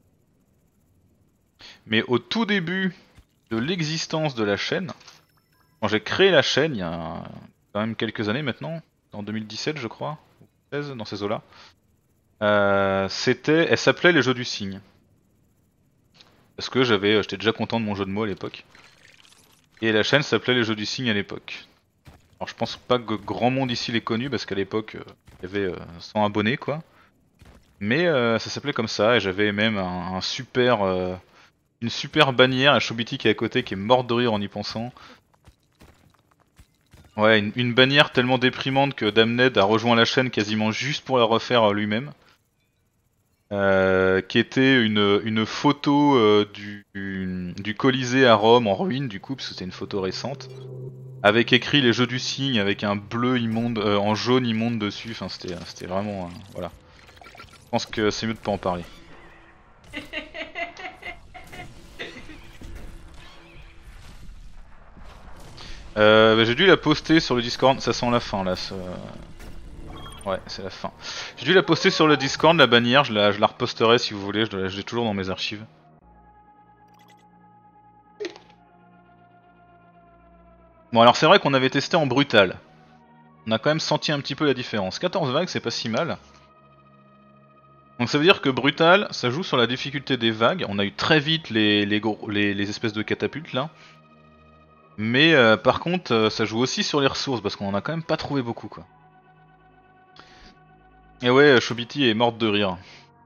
Mais au tout début de l'existence de la chaîne, quand j'ai créé la chaîne, il y a quand même quelques années maintenant, en deux mille dix-sept je crois, ou seize dans ces eaux-là, euh, c'était, elle s'appelait les jeux du cygne. Parce que j'avais, j'étais déjà content de mon jeu de mots à l'époque. Et la chaîne s'appelait les jeux du cygne à l'époque. Alors je pense pas que grand monde ici l'ait connu parce qu'à l'époque euh, il y avait euh, cent abonnés quoi. Mais euh, ça s'appelait comme ça et j'avais même un, un super, euh, une super bannière à Chobiti qui est à côté qui est morte de rire en y pensant. Ouais, une, une bannière tellement déprimante que Damned a rejoint la chaîne quasiment juste pour la refaire euh, lui-même. Euh, qui était une, une photo euh, du, du, du Colisée à Rome en ruine du coup parce que c'était une photo récente. Avec écrit les jeux du cygne avec un bleu immonde, euh, en jaune immonde dessus, enfin c'était c'était vraiment... euh, voilà. Je pense que c'est mieux de pas en parler. Euh, bah, j'ai dû la poster sur le Discord, ça sent la fin là. Ce... Ouais, c'est la fin. J'ai dû la poster sur le Discord, la bannière, je la, je la reposterai si vous voulez, je l'ai toujours dans mes archives. Bon alors c'est vrai qu'on avait testé en brutal. On a quand même senti un petit peu la différence. quatorze vagues c'est pas si mal. Donc ça veut dire que brutal, ça joue sur la difficulté des vagues. On a eu très vite les, les, gros, les, les espèces de catapultes là. Mais euh, par contre, euh, ça joue aussi sur les ressources parce qu'on en a quand même pas trouvé beaucoup quoi. Et ouais, Chobiti est morte de rire.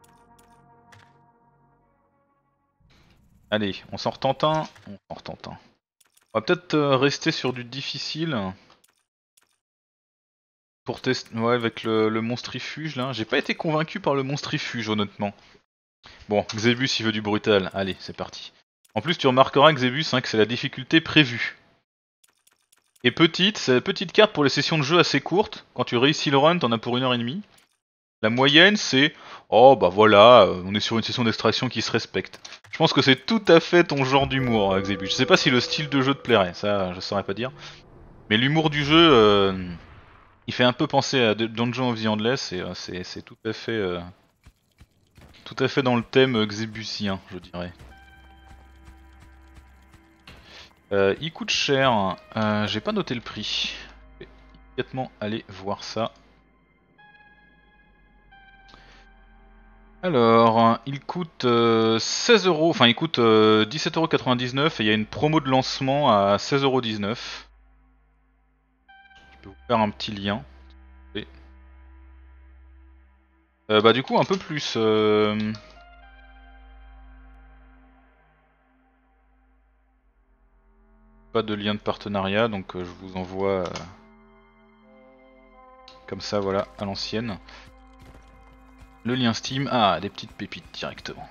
Allez, on s'en retente un. On s'en retente un. On va peut-être euh, rester sur du difficile. Pour tester. Ouais, avec le, le monstrifuge là. J'ai pas été convaincu par le monstrifuge honnêtement. Bon, Xebus il veut du brutal. Allez, c'est parti. En plus, tu remarqueras Xebus hein, que c'est la difficulté prévue. Et petite, c'est la petite carte pour les sessions de jeu assez courtes. Quand tu réussis le run, t'en as pour une heure et demie. La moyenne, c'est oh bah voilà, euh, on est sur une session d'extraction qui se respecte. Je pense que c'est tout à fait ton genre d'humour, euh, Xebus. Je sais pas si le style de jeu te plairait, ça je saurais pas dire. Mais l'humour du jeu, euh, il fait un peu penser à Dungeon of the Endless et euh, c'est c'est tout à fait, euh, tout à fait dans le thème euh, xébusien, je dirais. Euh, il coûte cher, euh, j'ai pas noté le prix. Je vais immédiatement aller voir ça. Alors, il coûte euh, seize euros, enfin il coûte euh, dix-sept euros quatre-vingt-dix-neuf et il y a une promo de lancement à seize euros dix-neuf. Je peux vous faire un petit lien. Et... Euh, bah du coup un peu plus. Euh... Pas de lien de partenariat donc euh, je vous envoie euh, comme ça voilà à l'ancienne. Le lien Steam, ah des petites pépites directement.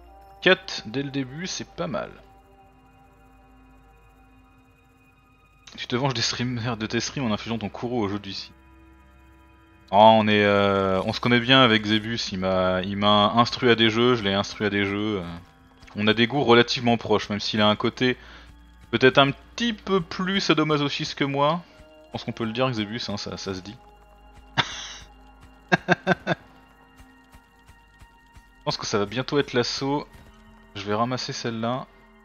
quatre dès le début c'est pas mal. Tu te venges des streamers de tes streams en infligeant ton courroux au jeu d'ici. Oh, on est, euh, on se connaît bien avec Zebus, il m'a, il m'a instruit à des jeux, je l'ai instruit à des jeux. euh. On a des goûts relativement proches, même s'il a un côté peut-être un petit peu plus sadomasochiste que moi. Je pense qu'on peut le dire, Zebus, hein, ça, ça se dit. Je pense que ça va bientôt être l'assaut. Je vais ramasser celle-là.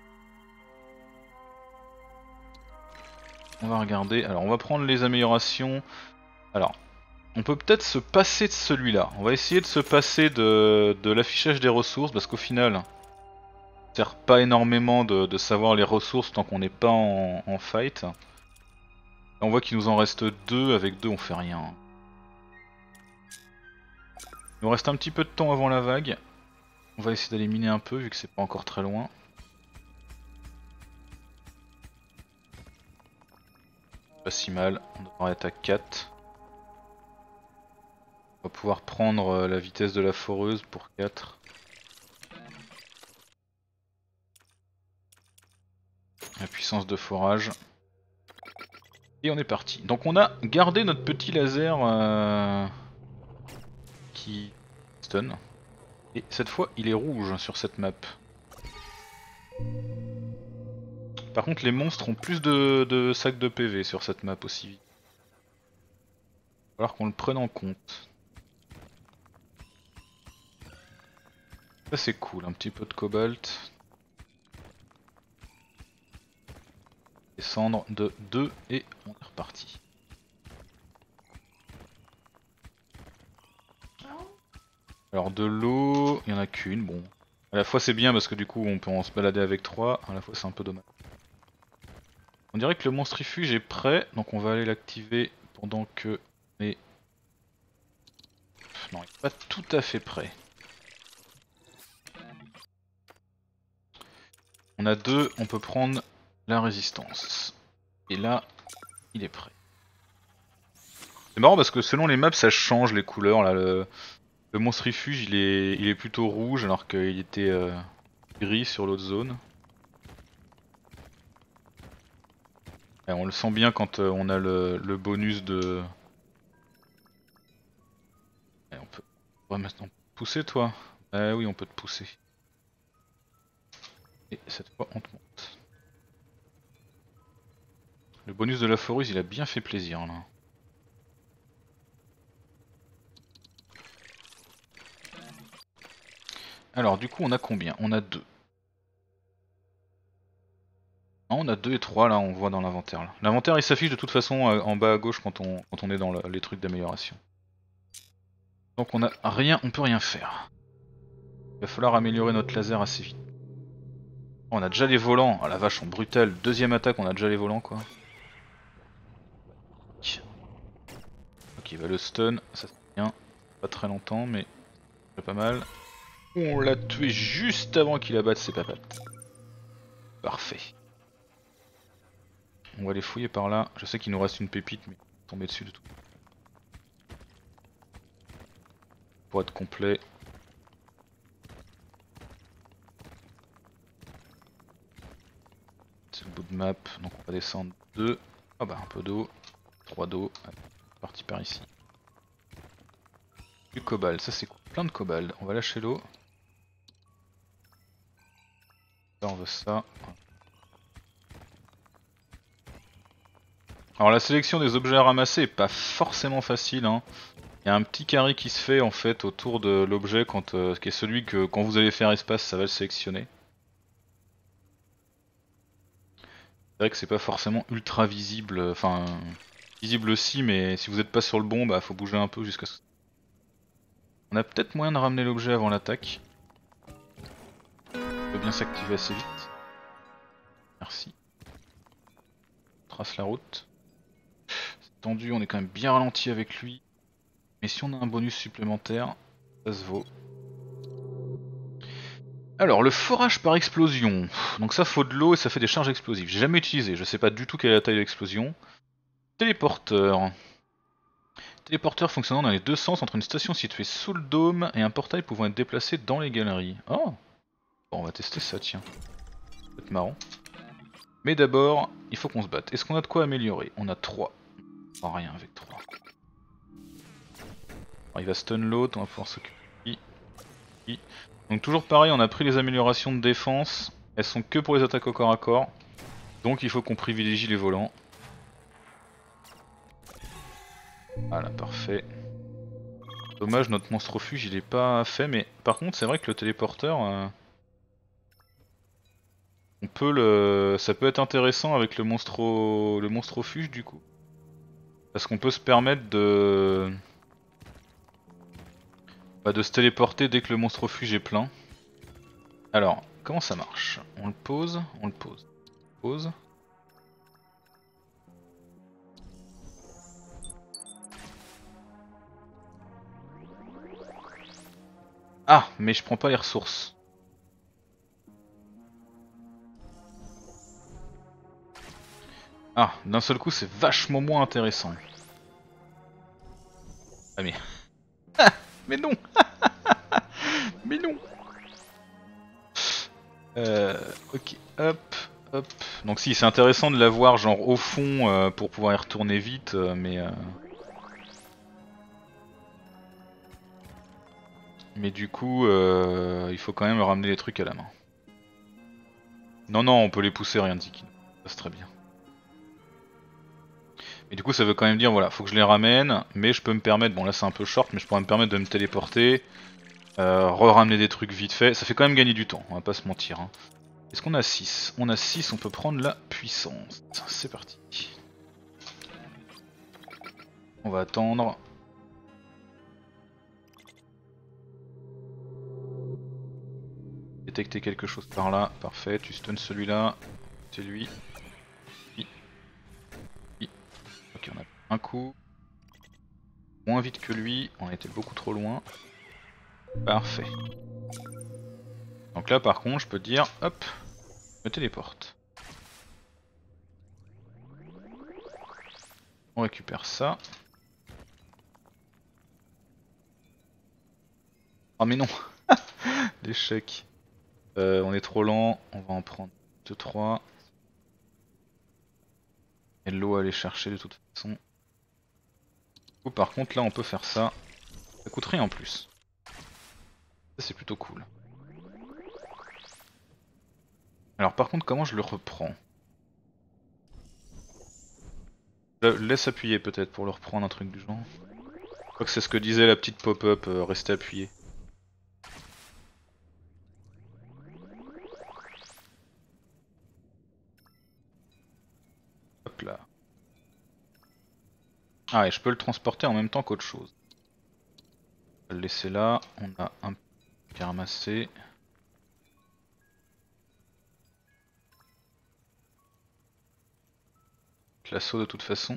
On va regarder. Alors, on va prendre les améliorations. Alors, on peut peut-être se passer de celui-là. On va essayer de se passer de, de l'affichage des ressources parce qu'au final, ça sert pas énormément de, de savoir les ressources tant qu'on n'est pas en, en fight. Là, on voit qu'il nous en reste deux. Avec deux, on fait rien. Il nous reste un petit peu de temps avant la vague. On va essayer d'aller miner un peu vu que c'est pas encore très loin. Pas si mal, on devrait être à quatre. On va pouvoir prendre la vitesse de la foreuse pour quatre. La puissance de forage. Et on est parti. Donc on a gardé notre petit laser euh, qui stun. Et cette fois il est rouge sur cette map. Par contre les monstres ont plus de, de sacs de P V sur cette map aussi. Il va falloir qu'on le prenne en compte. Ça c'est cool, un petit peu de cobalt. Descendre de deux et on est reparti. Alors de l'eau, il n'y en a qu'une, bon. À la fois c'est bien parce que du coup on peut en se balader avec trois, à la fois c'est un peu dommage. On dirait que le monstrifuge est prêt, donc on va aller l'activer pendant que... Mais... Non, il n'est pas tout à fait prêt. On a deux, on peut prendre la résistance. Et là, il est prêt. C'est marrant parce que selon les maps ça change les couleurs là. Le, le monstrifuge il est, il est plutôt rouge alors qu'il était euh, gris sur l'autre zone. Et on le sent bien quand euh, on a le, le bonus de... Et on peut... On va maintenant pousser toi. Ah oui on peut te pousser. Et cette fois on te monte. Le bonus de la foruse il a bien fait plaisir là. Alors du coup on a combien? On a deux. Non, on a deux et trois là, on voit dans l'inventaire. L'inventaire il s'affiche de toute façon euh, en bas à gauche quand on, quand on est dans le, les trucs d'amélioration. Donc on a rien, on peut rien faire. Il va falloir améliorer notre laser assez vite. Oh, on a déjà les volants, oh la vache on brutal. Deuxième attaque on a déjà les volants quoi. Ok bah le stun, ça c'est bien. Pas très longtemps mais c'est pas mal. On l'a tué juste avant qu'il abatte ses papates. Parfait. On va les fouiller par là. Je sais qu'il nous reste une pépite mais tomber dessus de tout. Pour être complet. C'est le bout de map, donc on va descendre deux. Ah bah un peu d'eau. trois d'eau. Parti par ici. Du cobalt, ça c'est cool. Plein de cobalt. On va lâcher l'eau. Là on veut ça. Alors la sélection des objets à ramasser est pas forcément facile hein. Il y a un petit carré qui se fait en fait autour de l'objet quand euh, qui est celui que quand vous allez faire espace ça va le sélectionner. C'est vrai que c'est pas forcément ultra visible, enfin visible aussi mais si vous n'êtes pas sur le bon bah faut bouger un peu jusqu'à ce que... On a peut-être moyen de ramener l'objet avant l'attaque. Ça peut bien s'activer assez vite. Merci. On trace la route. C'est tendu, on est quand même bien ralenti avec lui. Mais si on a un bonus supplémentaire, ça se vaut. Alors le forage par explosion. Donc ça faut de l'eau et ça fait des charges explosives. J'ai jamais utilisé, je sais pas du tout quelle est la taille de l'explosion. Téléporteur. Téléporteur fonctionnant dans les deux sens entre une station située sous le dôme et un portail pouvant être déplacé dans les galeries. Oh bon, on va tester ça tiens. Ça peut être marrant. Mais d'abord, il faut qu'on se batte. Est-ce qu'on a de quoi améliorer? On a trois. Oh, rien avec trois. Alors, il va stun l'autre, on va pouvoir s'occuper. Donc toujours pareil, on a pris les améliorations de défense. Elles sont que pour les attaques au corps à corps. Donc il faut qu'on privilégie les volants. Voilà, parfait. Dommage, notre monstrofuge il est pas fait, mais par contre c'est vrai que le téléporteur, euh, on peut le, ça peut être intéressant avec le monstro, le monstrofuge du coup, parce qu'on peut se permettre de, bah, de se téléporter dès que le monstrofuge est plein. Alors, comment ça marche? On le pose, on le pose, pose. Ah, mais je prends pas les ressources. Ah, d'un seul coup c'est vachement moins intéressant. Ah mais... mais non. Mais non. Euh... Ok, hop, hop. Donc si, c'est intéressant de l'avoir genre au fond euh, pour pouvoir y retourner vite, euh, mais... Euh... Mais du coup, euh, il faut quand même ramener les trucs à la main. Non, non, on peut les pousser, rien de Ziki. Ça c'est très bien. Et du coup ça veut quand même dire, voilà, faut que je les ramène, mais je peux me permettre, bon là c'est un peu short, mais je pourrais me permettre de me téléporter, euh, re-ramener des trucs vite fait, ça fait quand même gagner du temps, on va pas se mentir. Hein. Est-ce qu'on a six? On a six, on peut prendre la puissance. C'est parti. On va attendre. Détecter quelque chose par là, parfait, tu stuns celui-là, c'est lui. Oui. Oui. Ok, on a un coup. Moins vite que lui, on était beaucoup trop loin. Parfait. Donc là par contre je peux dire, hop, je me téléporte. On récupère ça. Oh mais non. L'échec. Euh, on est trop lent, on va en prendre deux trois. Et l'eau à aller chercher de toute façon. Ou par contre là on peut faire ça. Ça coûte rien en plus. Ça c'est plutôt cool. Alors par contre comment je le reprends? Je laisse appuyer peut-être pour le reprendre, un truc du genre. Je crois que c'est ce que disait la petite pop-up, euh, rester appuyé. Hop là. Ah et je peux le transporter en même temps qu'autre chose. Je vais le laisser là, on a un qui a ramassé. L'assaut de toute façon.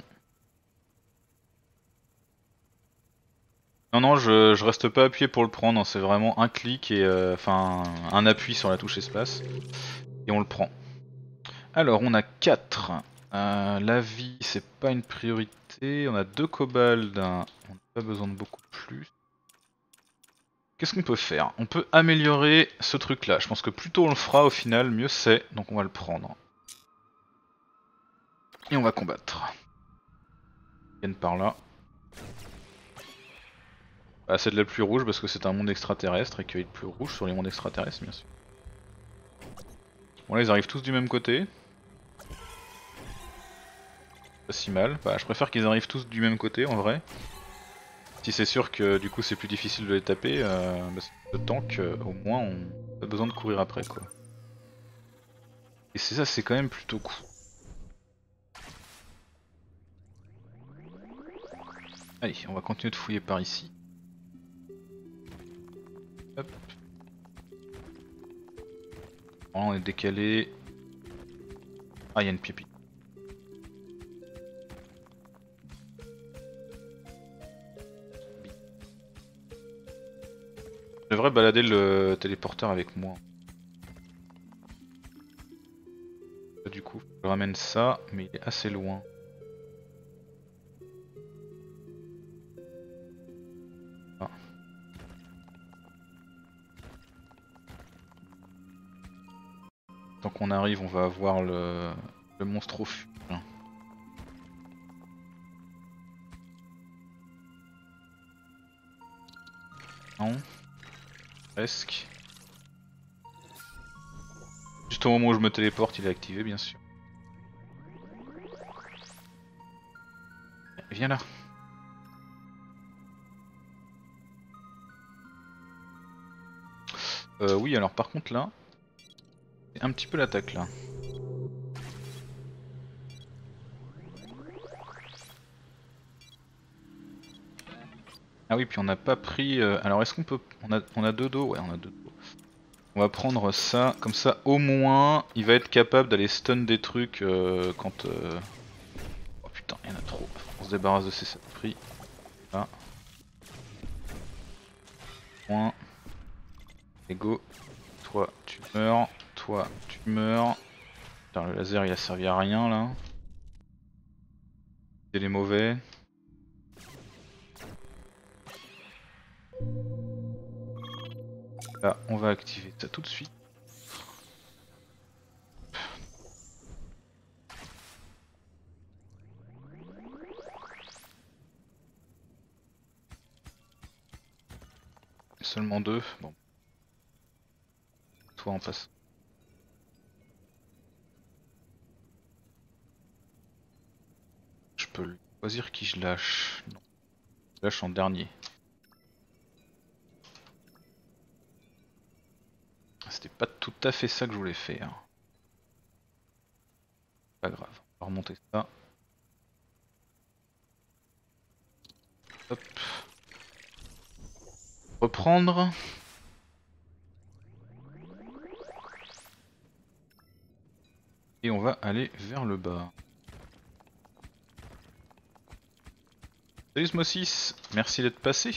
Non non je, je reste pas appuyé pour le prendre, hein, c'est vraiment un clic et euh, enfin un appui sur la touche espace. Et on le prend. Alors on a quatre. Euh, la vie c'est pas une priorité. On a deux kobolds. On n'a pas besoin de beaucoup plus. Qu'est-ce qu'on peut faire? On peut améliorer ce truc là. Je pense que plus tôt on le fera au final, mieux c'est. Donc on va le prendre. Et on va combattre. Ils viennent par là. Bah, c'est de la pluie rouge parce que c'est un monde extraterrestre et qu'il y a de pluie rouge sur les mondes extraterrestres bien sûr. Bon là ils arrivent tous du même côté. Pas si mal. Bah je préfère qu'ils arrivent tous du même côté en vrai. Si c'est sûr que du coup c'est plus difficile de les taper, euh, bah, le tank euh, au moins on n'a pas besoin de courir après quoi. Et c'est ça, c'est quand même plutôt cool. Allez, on va continuer de fouiller par ici. Hop. Bon, là on est décalé. Ah il y a une pépite. Je devrais balader le téléporteur avec moi. Du coup, je ramène ça, mais il est assez loin. Ah. Tant qu'on arrive, on va avoir le, Le monstre au fût. Non. Presque. Juste au moment où je me téléporte, il est activé, bien sûr. Viens là. Euh, oui, alors par contre là, c'est un petit peu l'attaque là. Ah oui, puis on n'a pas pris. Euh... Alors est-ce qu'on peut. On a, on a deux dos. Ouais, on a deux dos. On va prendre ça, comme ça au moins il va être capable d'aller stun des trucs euh, quand... Euh... Oh putain, il y en a trop. On se débarrasse de ces saloperies. Là. Point. Et go. Toi tu meurs. Toi tu meurs. Putain, le laser il a servi à rien là. C'est les mauvais. Là on va activer ça tout de suite. Seulement deux. Bon. Toi on passe. Je peux choisir qui je lâche. Non. Je lâche en dernier. C'était pas tout à fait ça que je voulais faire. Pas grave. On va remonter ça. Hop. Reprendre. Et on va aller vers le bas. Salut Smosis, merci d'être passé.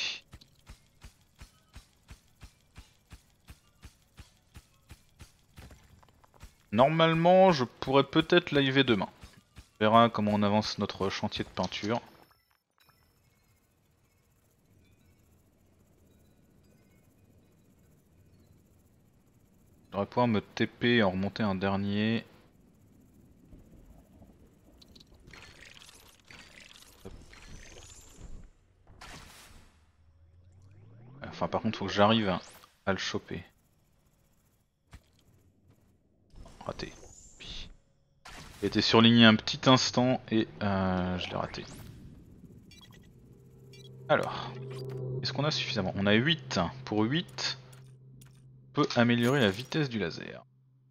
Normalement, je pourrais peut-être live demain. On verra comment on avance notre chantier de peinture. Je devrais pouvoir me T P et en remonter un dernier. Enfin par contre faut que j'arrive à, à le choper. Raté. Il était surligné un petit instant et euh, je l'ai raté. Alors, est-ce qu'on a suffisamment? On a huit. Pour huit, on peut améliorer la vitesse du laser.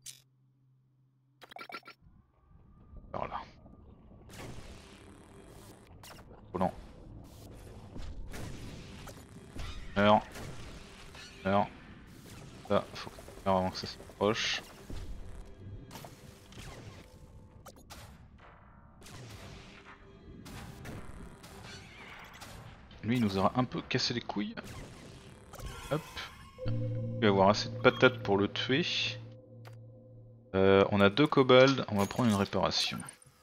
Par là. Volant. Meurs. Meurs. Ça, faut faire avant que ça s'approche. Lui il nous aura un peu cassé les couilles. Hop. Il va avoir assez de patates pour le tuer. Euh, on a deux kobolds, on va prendre une réparation.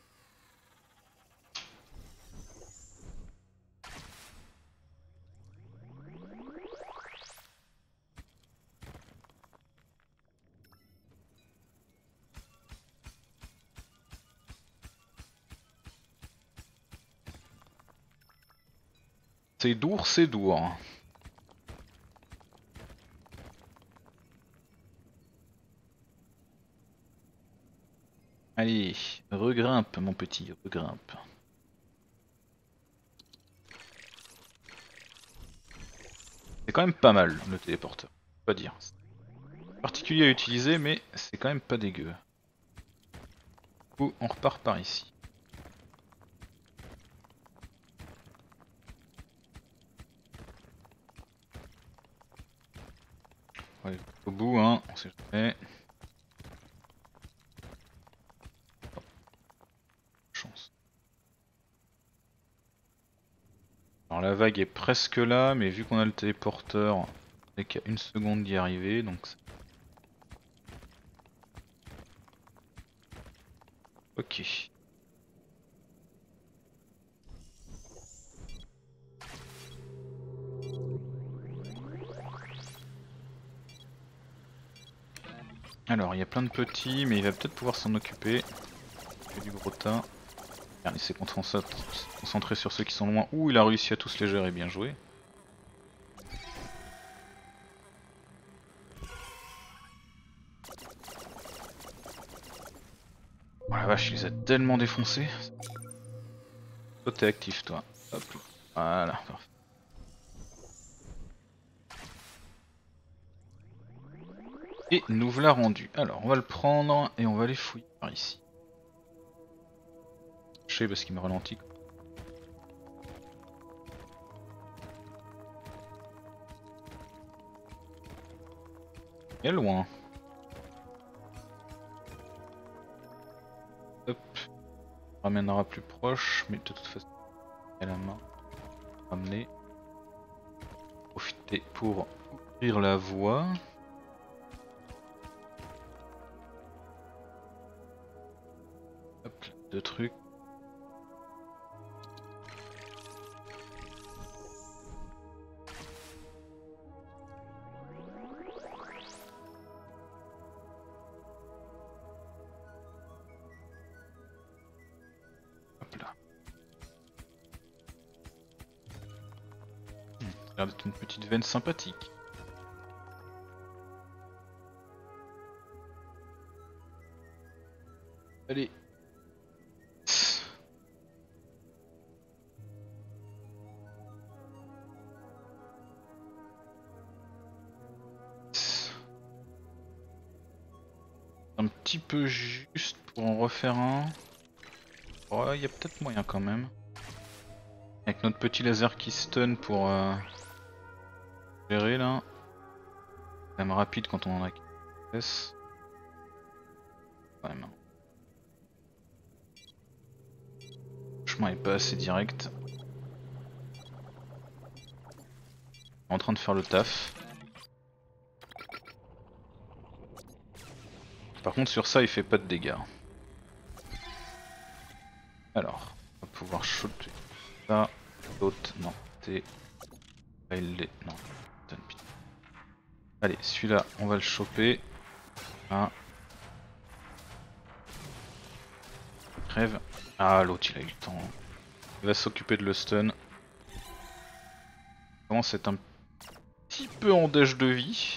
C'est doux, c'est doux. Allez, regrimpe mon petit, regrimpe. C'est quand même pas mal le téléporteur, faut pas dire. C'est particulier à utiliser mais c'est quand même pas dégueu. Du coup on repart par ici. Ouais, au bout hein, on sait jamais. Chance. Alors la vague est presque là, mais vu qu'on a le téléporteur, on n'est qu'à une seconde d'y arriver, donc ok. Alors il y a plein de petits, mais il va peut-être pouvoir s'en occuper. fait du gros tas. Il s'est concentré sur ceux qui sont loin. Ouh, il a réussi à tous les gérer, bien joué. Oh la vache, il les a tellement défoncés. Toi t'es actif toi. Hop. Voilà, parfait. Et nous voilà rendus. Alors on va le prendre et on va aller fouiller par ici. Je sais parce qu'il me ralentit. Il est loin. Hop. On ramènera plus proche, mais de toute façon, il y a la main. Ramener. Profiter pour ouvrir la voie. Hop, deux trucs. Hop là. Hmm, ça a l'air d'être une petite veine sympathique. Allez. Un petit peu juste pour en refaire un. Oh, il y a peut-être moyen quand même. Avec notre petit laser qui stun pour euh, gérer là. C'est quand même rapide quand on en a qui laisse. Quand même. Le chemin est pas assez direct. En train de faire le taf. Par contre sur ça il fait pas de dégâts. Alors, on va pouvoir shooter ça. L'autre, non, t'es... Il est... Non, allez, celui-là, on va le choper. Ah. Crève. Ah, l'autre il a eu le temps. Il va s'occuper de le stun. Il commence à être un petit peu en dèche de vie.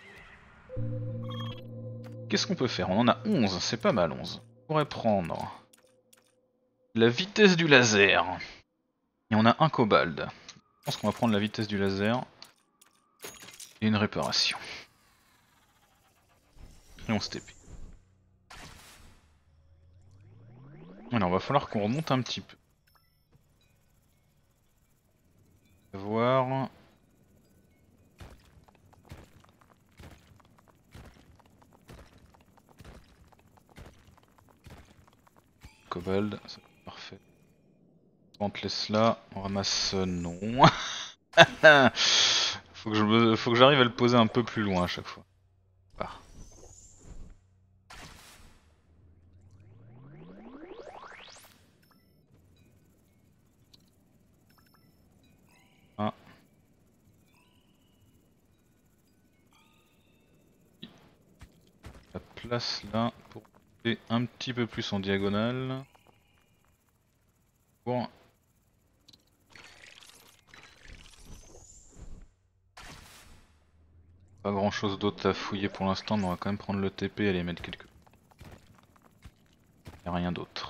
Qu'est-ce qu'on peut faire? On en a onze, c'est pas mal onze. On pourrait prendre la vitesse du laser. Et on a un cobalt. Je pense qu'on va prendre la vitesse du laser. Et une réparation. Et on se T P. Alors, va falloir qu'on remonte un petit peu. Voir. Cobalt, c'est parfait. On te laisse là, on ramasse non. faut que je me... faut que j'arrive à le poser un peu plus loin à chaque fois. Ah. Ah. La place là pour aller un petit peu plus en diagonale. Bon. Pas grand chose d'autre à fouiller pour l'instant, mais on va quand même prendre le T P et aller mettre quelques... Y'a rien d'autre.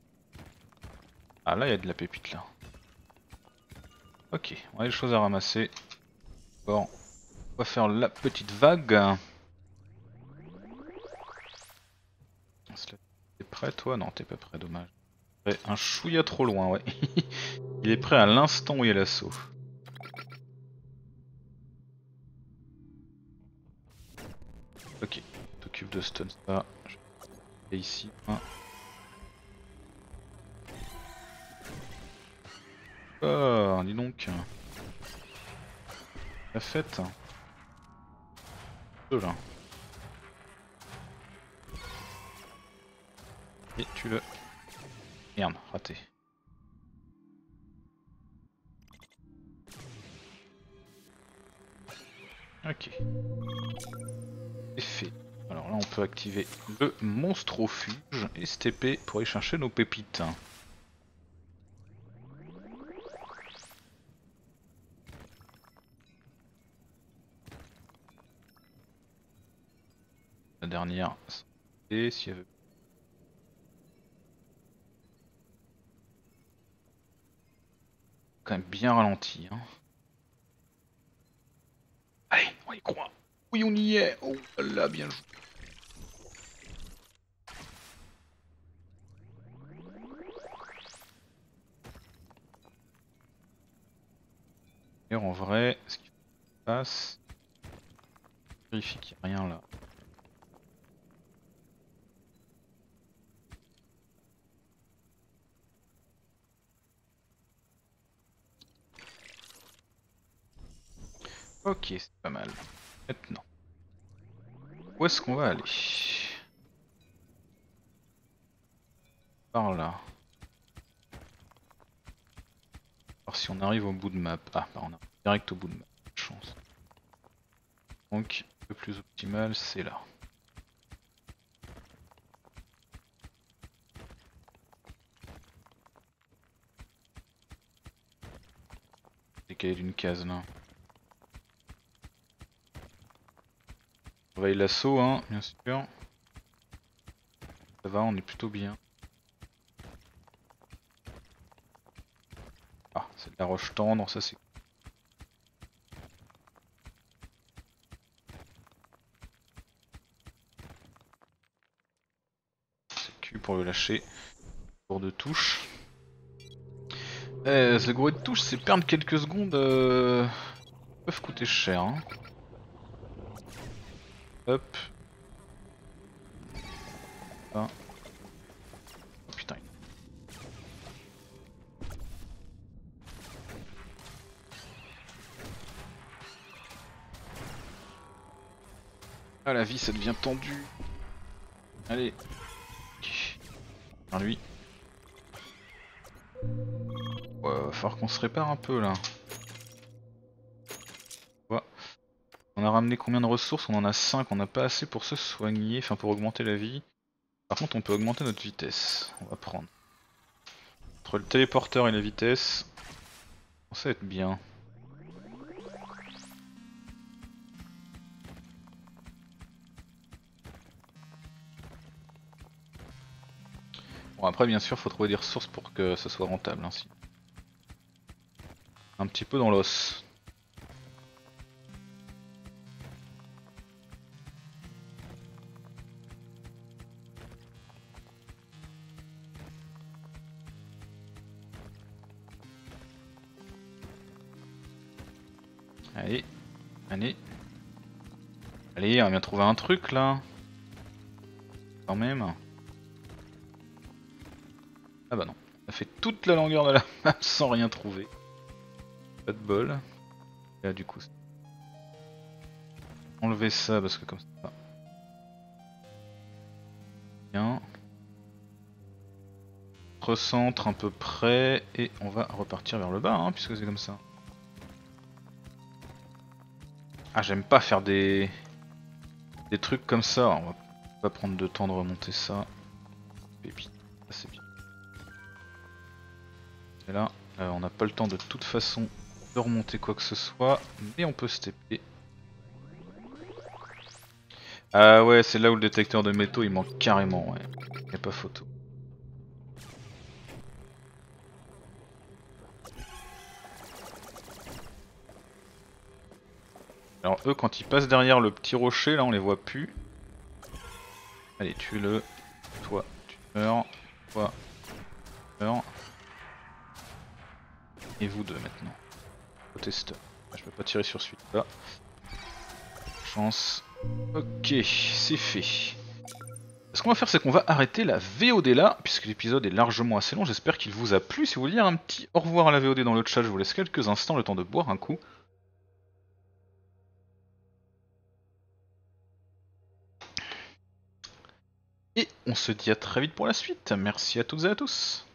Ah là il y a de la pépite là. Ok, on a des choses à ramasser. Bon, on va faire la petite vague. T'es prêt toi? Non, t'es pas prêt, dommage. Ouais, un chouïa trop loin, ouais. Il est prêt à l'instant où il y a l'assaut. Ok, t'occupes de stun ça. Je vais ici. Hein. Oh, dis donc. La fête. Deux là. Et tu le... Merde, raté. Ok. C'est fait. Alors là on peut activer le monstrofuge et S T P pour aller chercher nos pépites. La dernière, et s'il y avait... quand même bien ralenti. Hein. Allez, on y croit. Oui, on y est. Oh là, bien joué. Et en vrai, ce qui se passe, vérifie qu'il n'y a rien là. Ok, c'est pas mal. Maintenant, où est-ce qu'on va aller? Par là. Alors si on arrive au bout de map. Ah, bah on arrive direct au bout de map. Chance. Donc, le plus optimal, c'est là. Décalé d'une case là. On va y l'assaut, hein, bien sûr. Ça va, on est plutôt bien. Ah, c'est de la roche tendre, ça c'est... C'est Q pour le lâcher. Tour de touche. Eh, ce gros de touche, c'est perdre quelques secondes... Euh... peuvent coûter cher. Hein. Hop. Ah. Oh putain. Ah la vie ça devient tendu. Allez. Vers lui. Ouais, va falloir qu'on se répare un peu là. Ouais. On a ramené combien de ressources? On en a cinq, on n'a pas assez pour se soigner, enfin pour augmenter la vie. Par contre on peut augmenter notre vitesse. On va prendre. Entre le téléporteur et la vitesse, ça va être bien. Bon après bien sûr faut trouver des ressources pour que ça soit rentable ainsi. Un petit peu dans l'os. Allez, allez. Allez, on vient trouver un truc là. Quand même. Ah bah non. On a fait toute la longueur de la map sans rien trouver. Pas de bol. Et là du coup... enlever ça parce que comme ça... bien. Recentre à peu près et on va repartir vers le bas hein, puisque c'est comme ça. Ah j'aime pas faire des... des trucs comme ça. On va pas prendre de temps de remonter ça. Et puis ça c'est bien. Et là euh, on n'a pas le temps de toute façon de remonter quoi que ce soit. Mais on peut se T P. Ah ouais c'est là où le détecteur de métaux il manque carrément ouais. Y'a pas photo. Alors eux quand ils passent derrière le petit rocher là on les voit plus. Allez tue-le. Toi tu meurs. Toi tu meurs. Et vous deux maintenant. Au testeur. Je peux pas tirer sur celui-là. Chance. Ok, c'est fait. Ce qu'on va faire c'est qu'on va arrêter la V O D là, puisque l'épisode est largement assez long, j'espère qu'il vous a plu. Si vous voulez dire un petit au revoir à la V O D dans le chat, je vous laisse quelques instants, le temps de boire un coup. Et on se dit à très vite pour la suite, merci à toutes et à tous.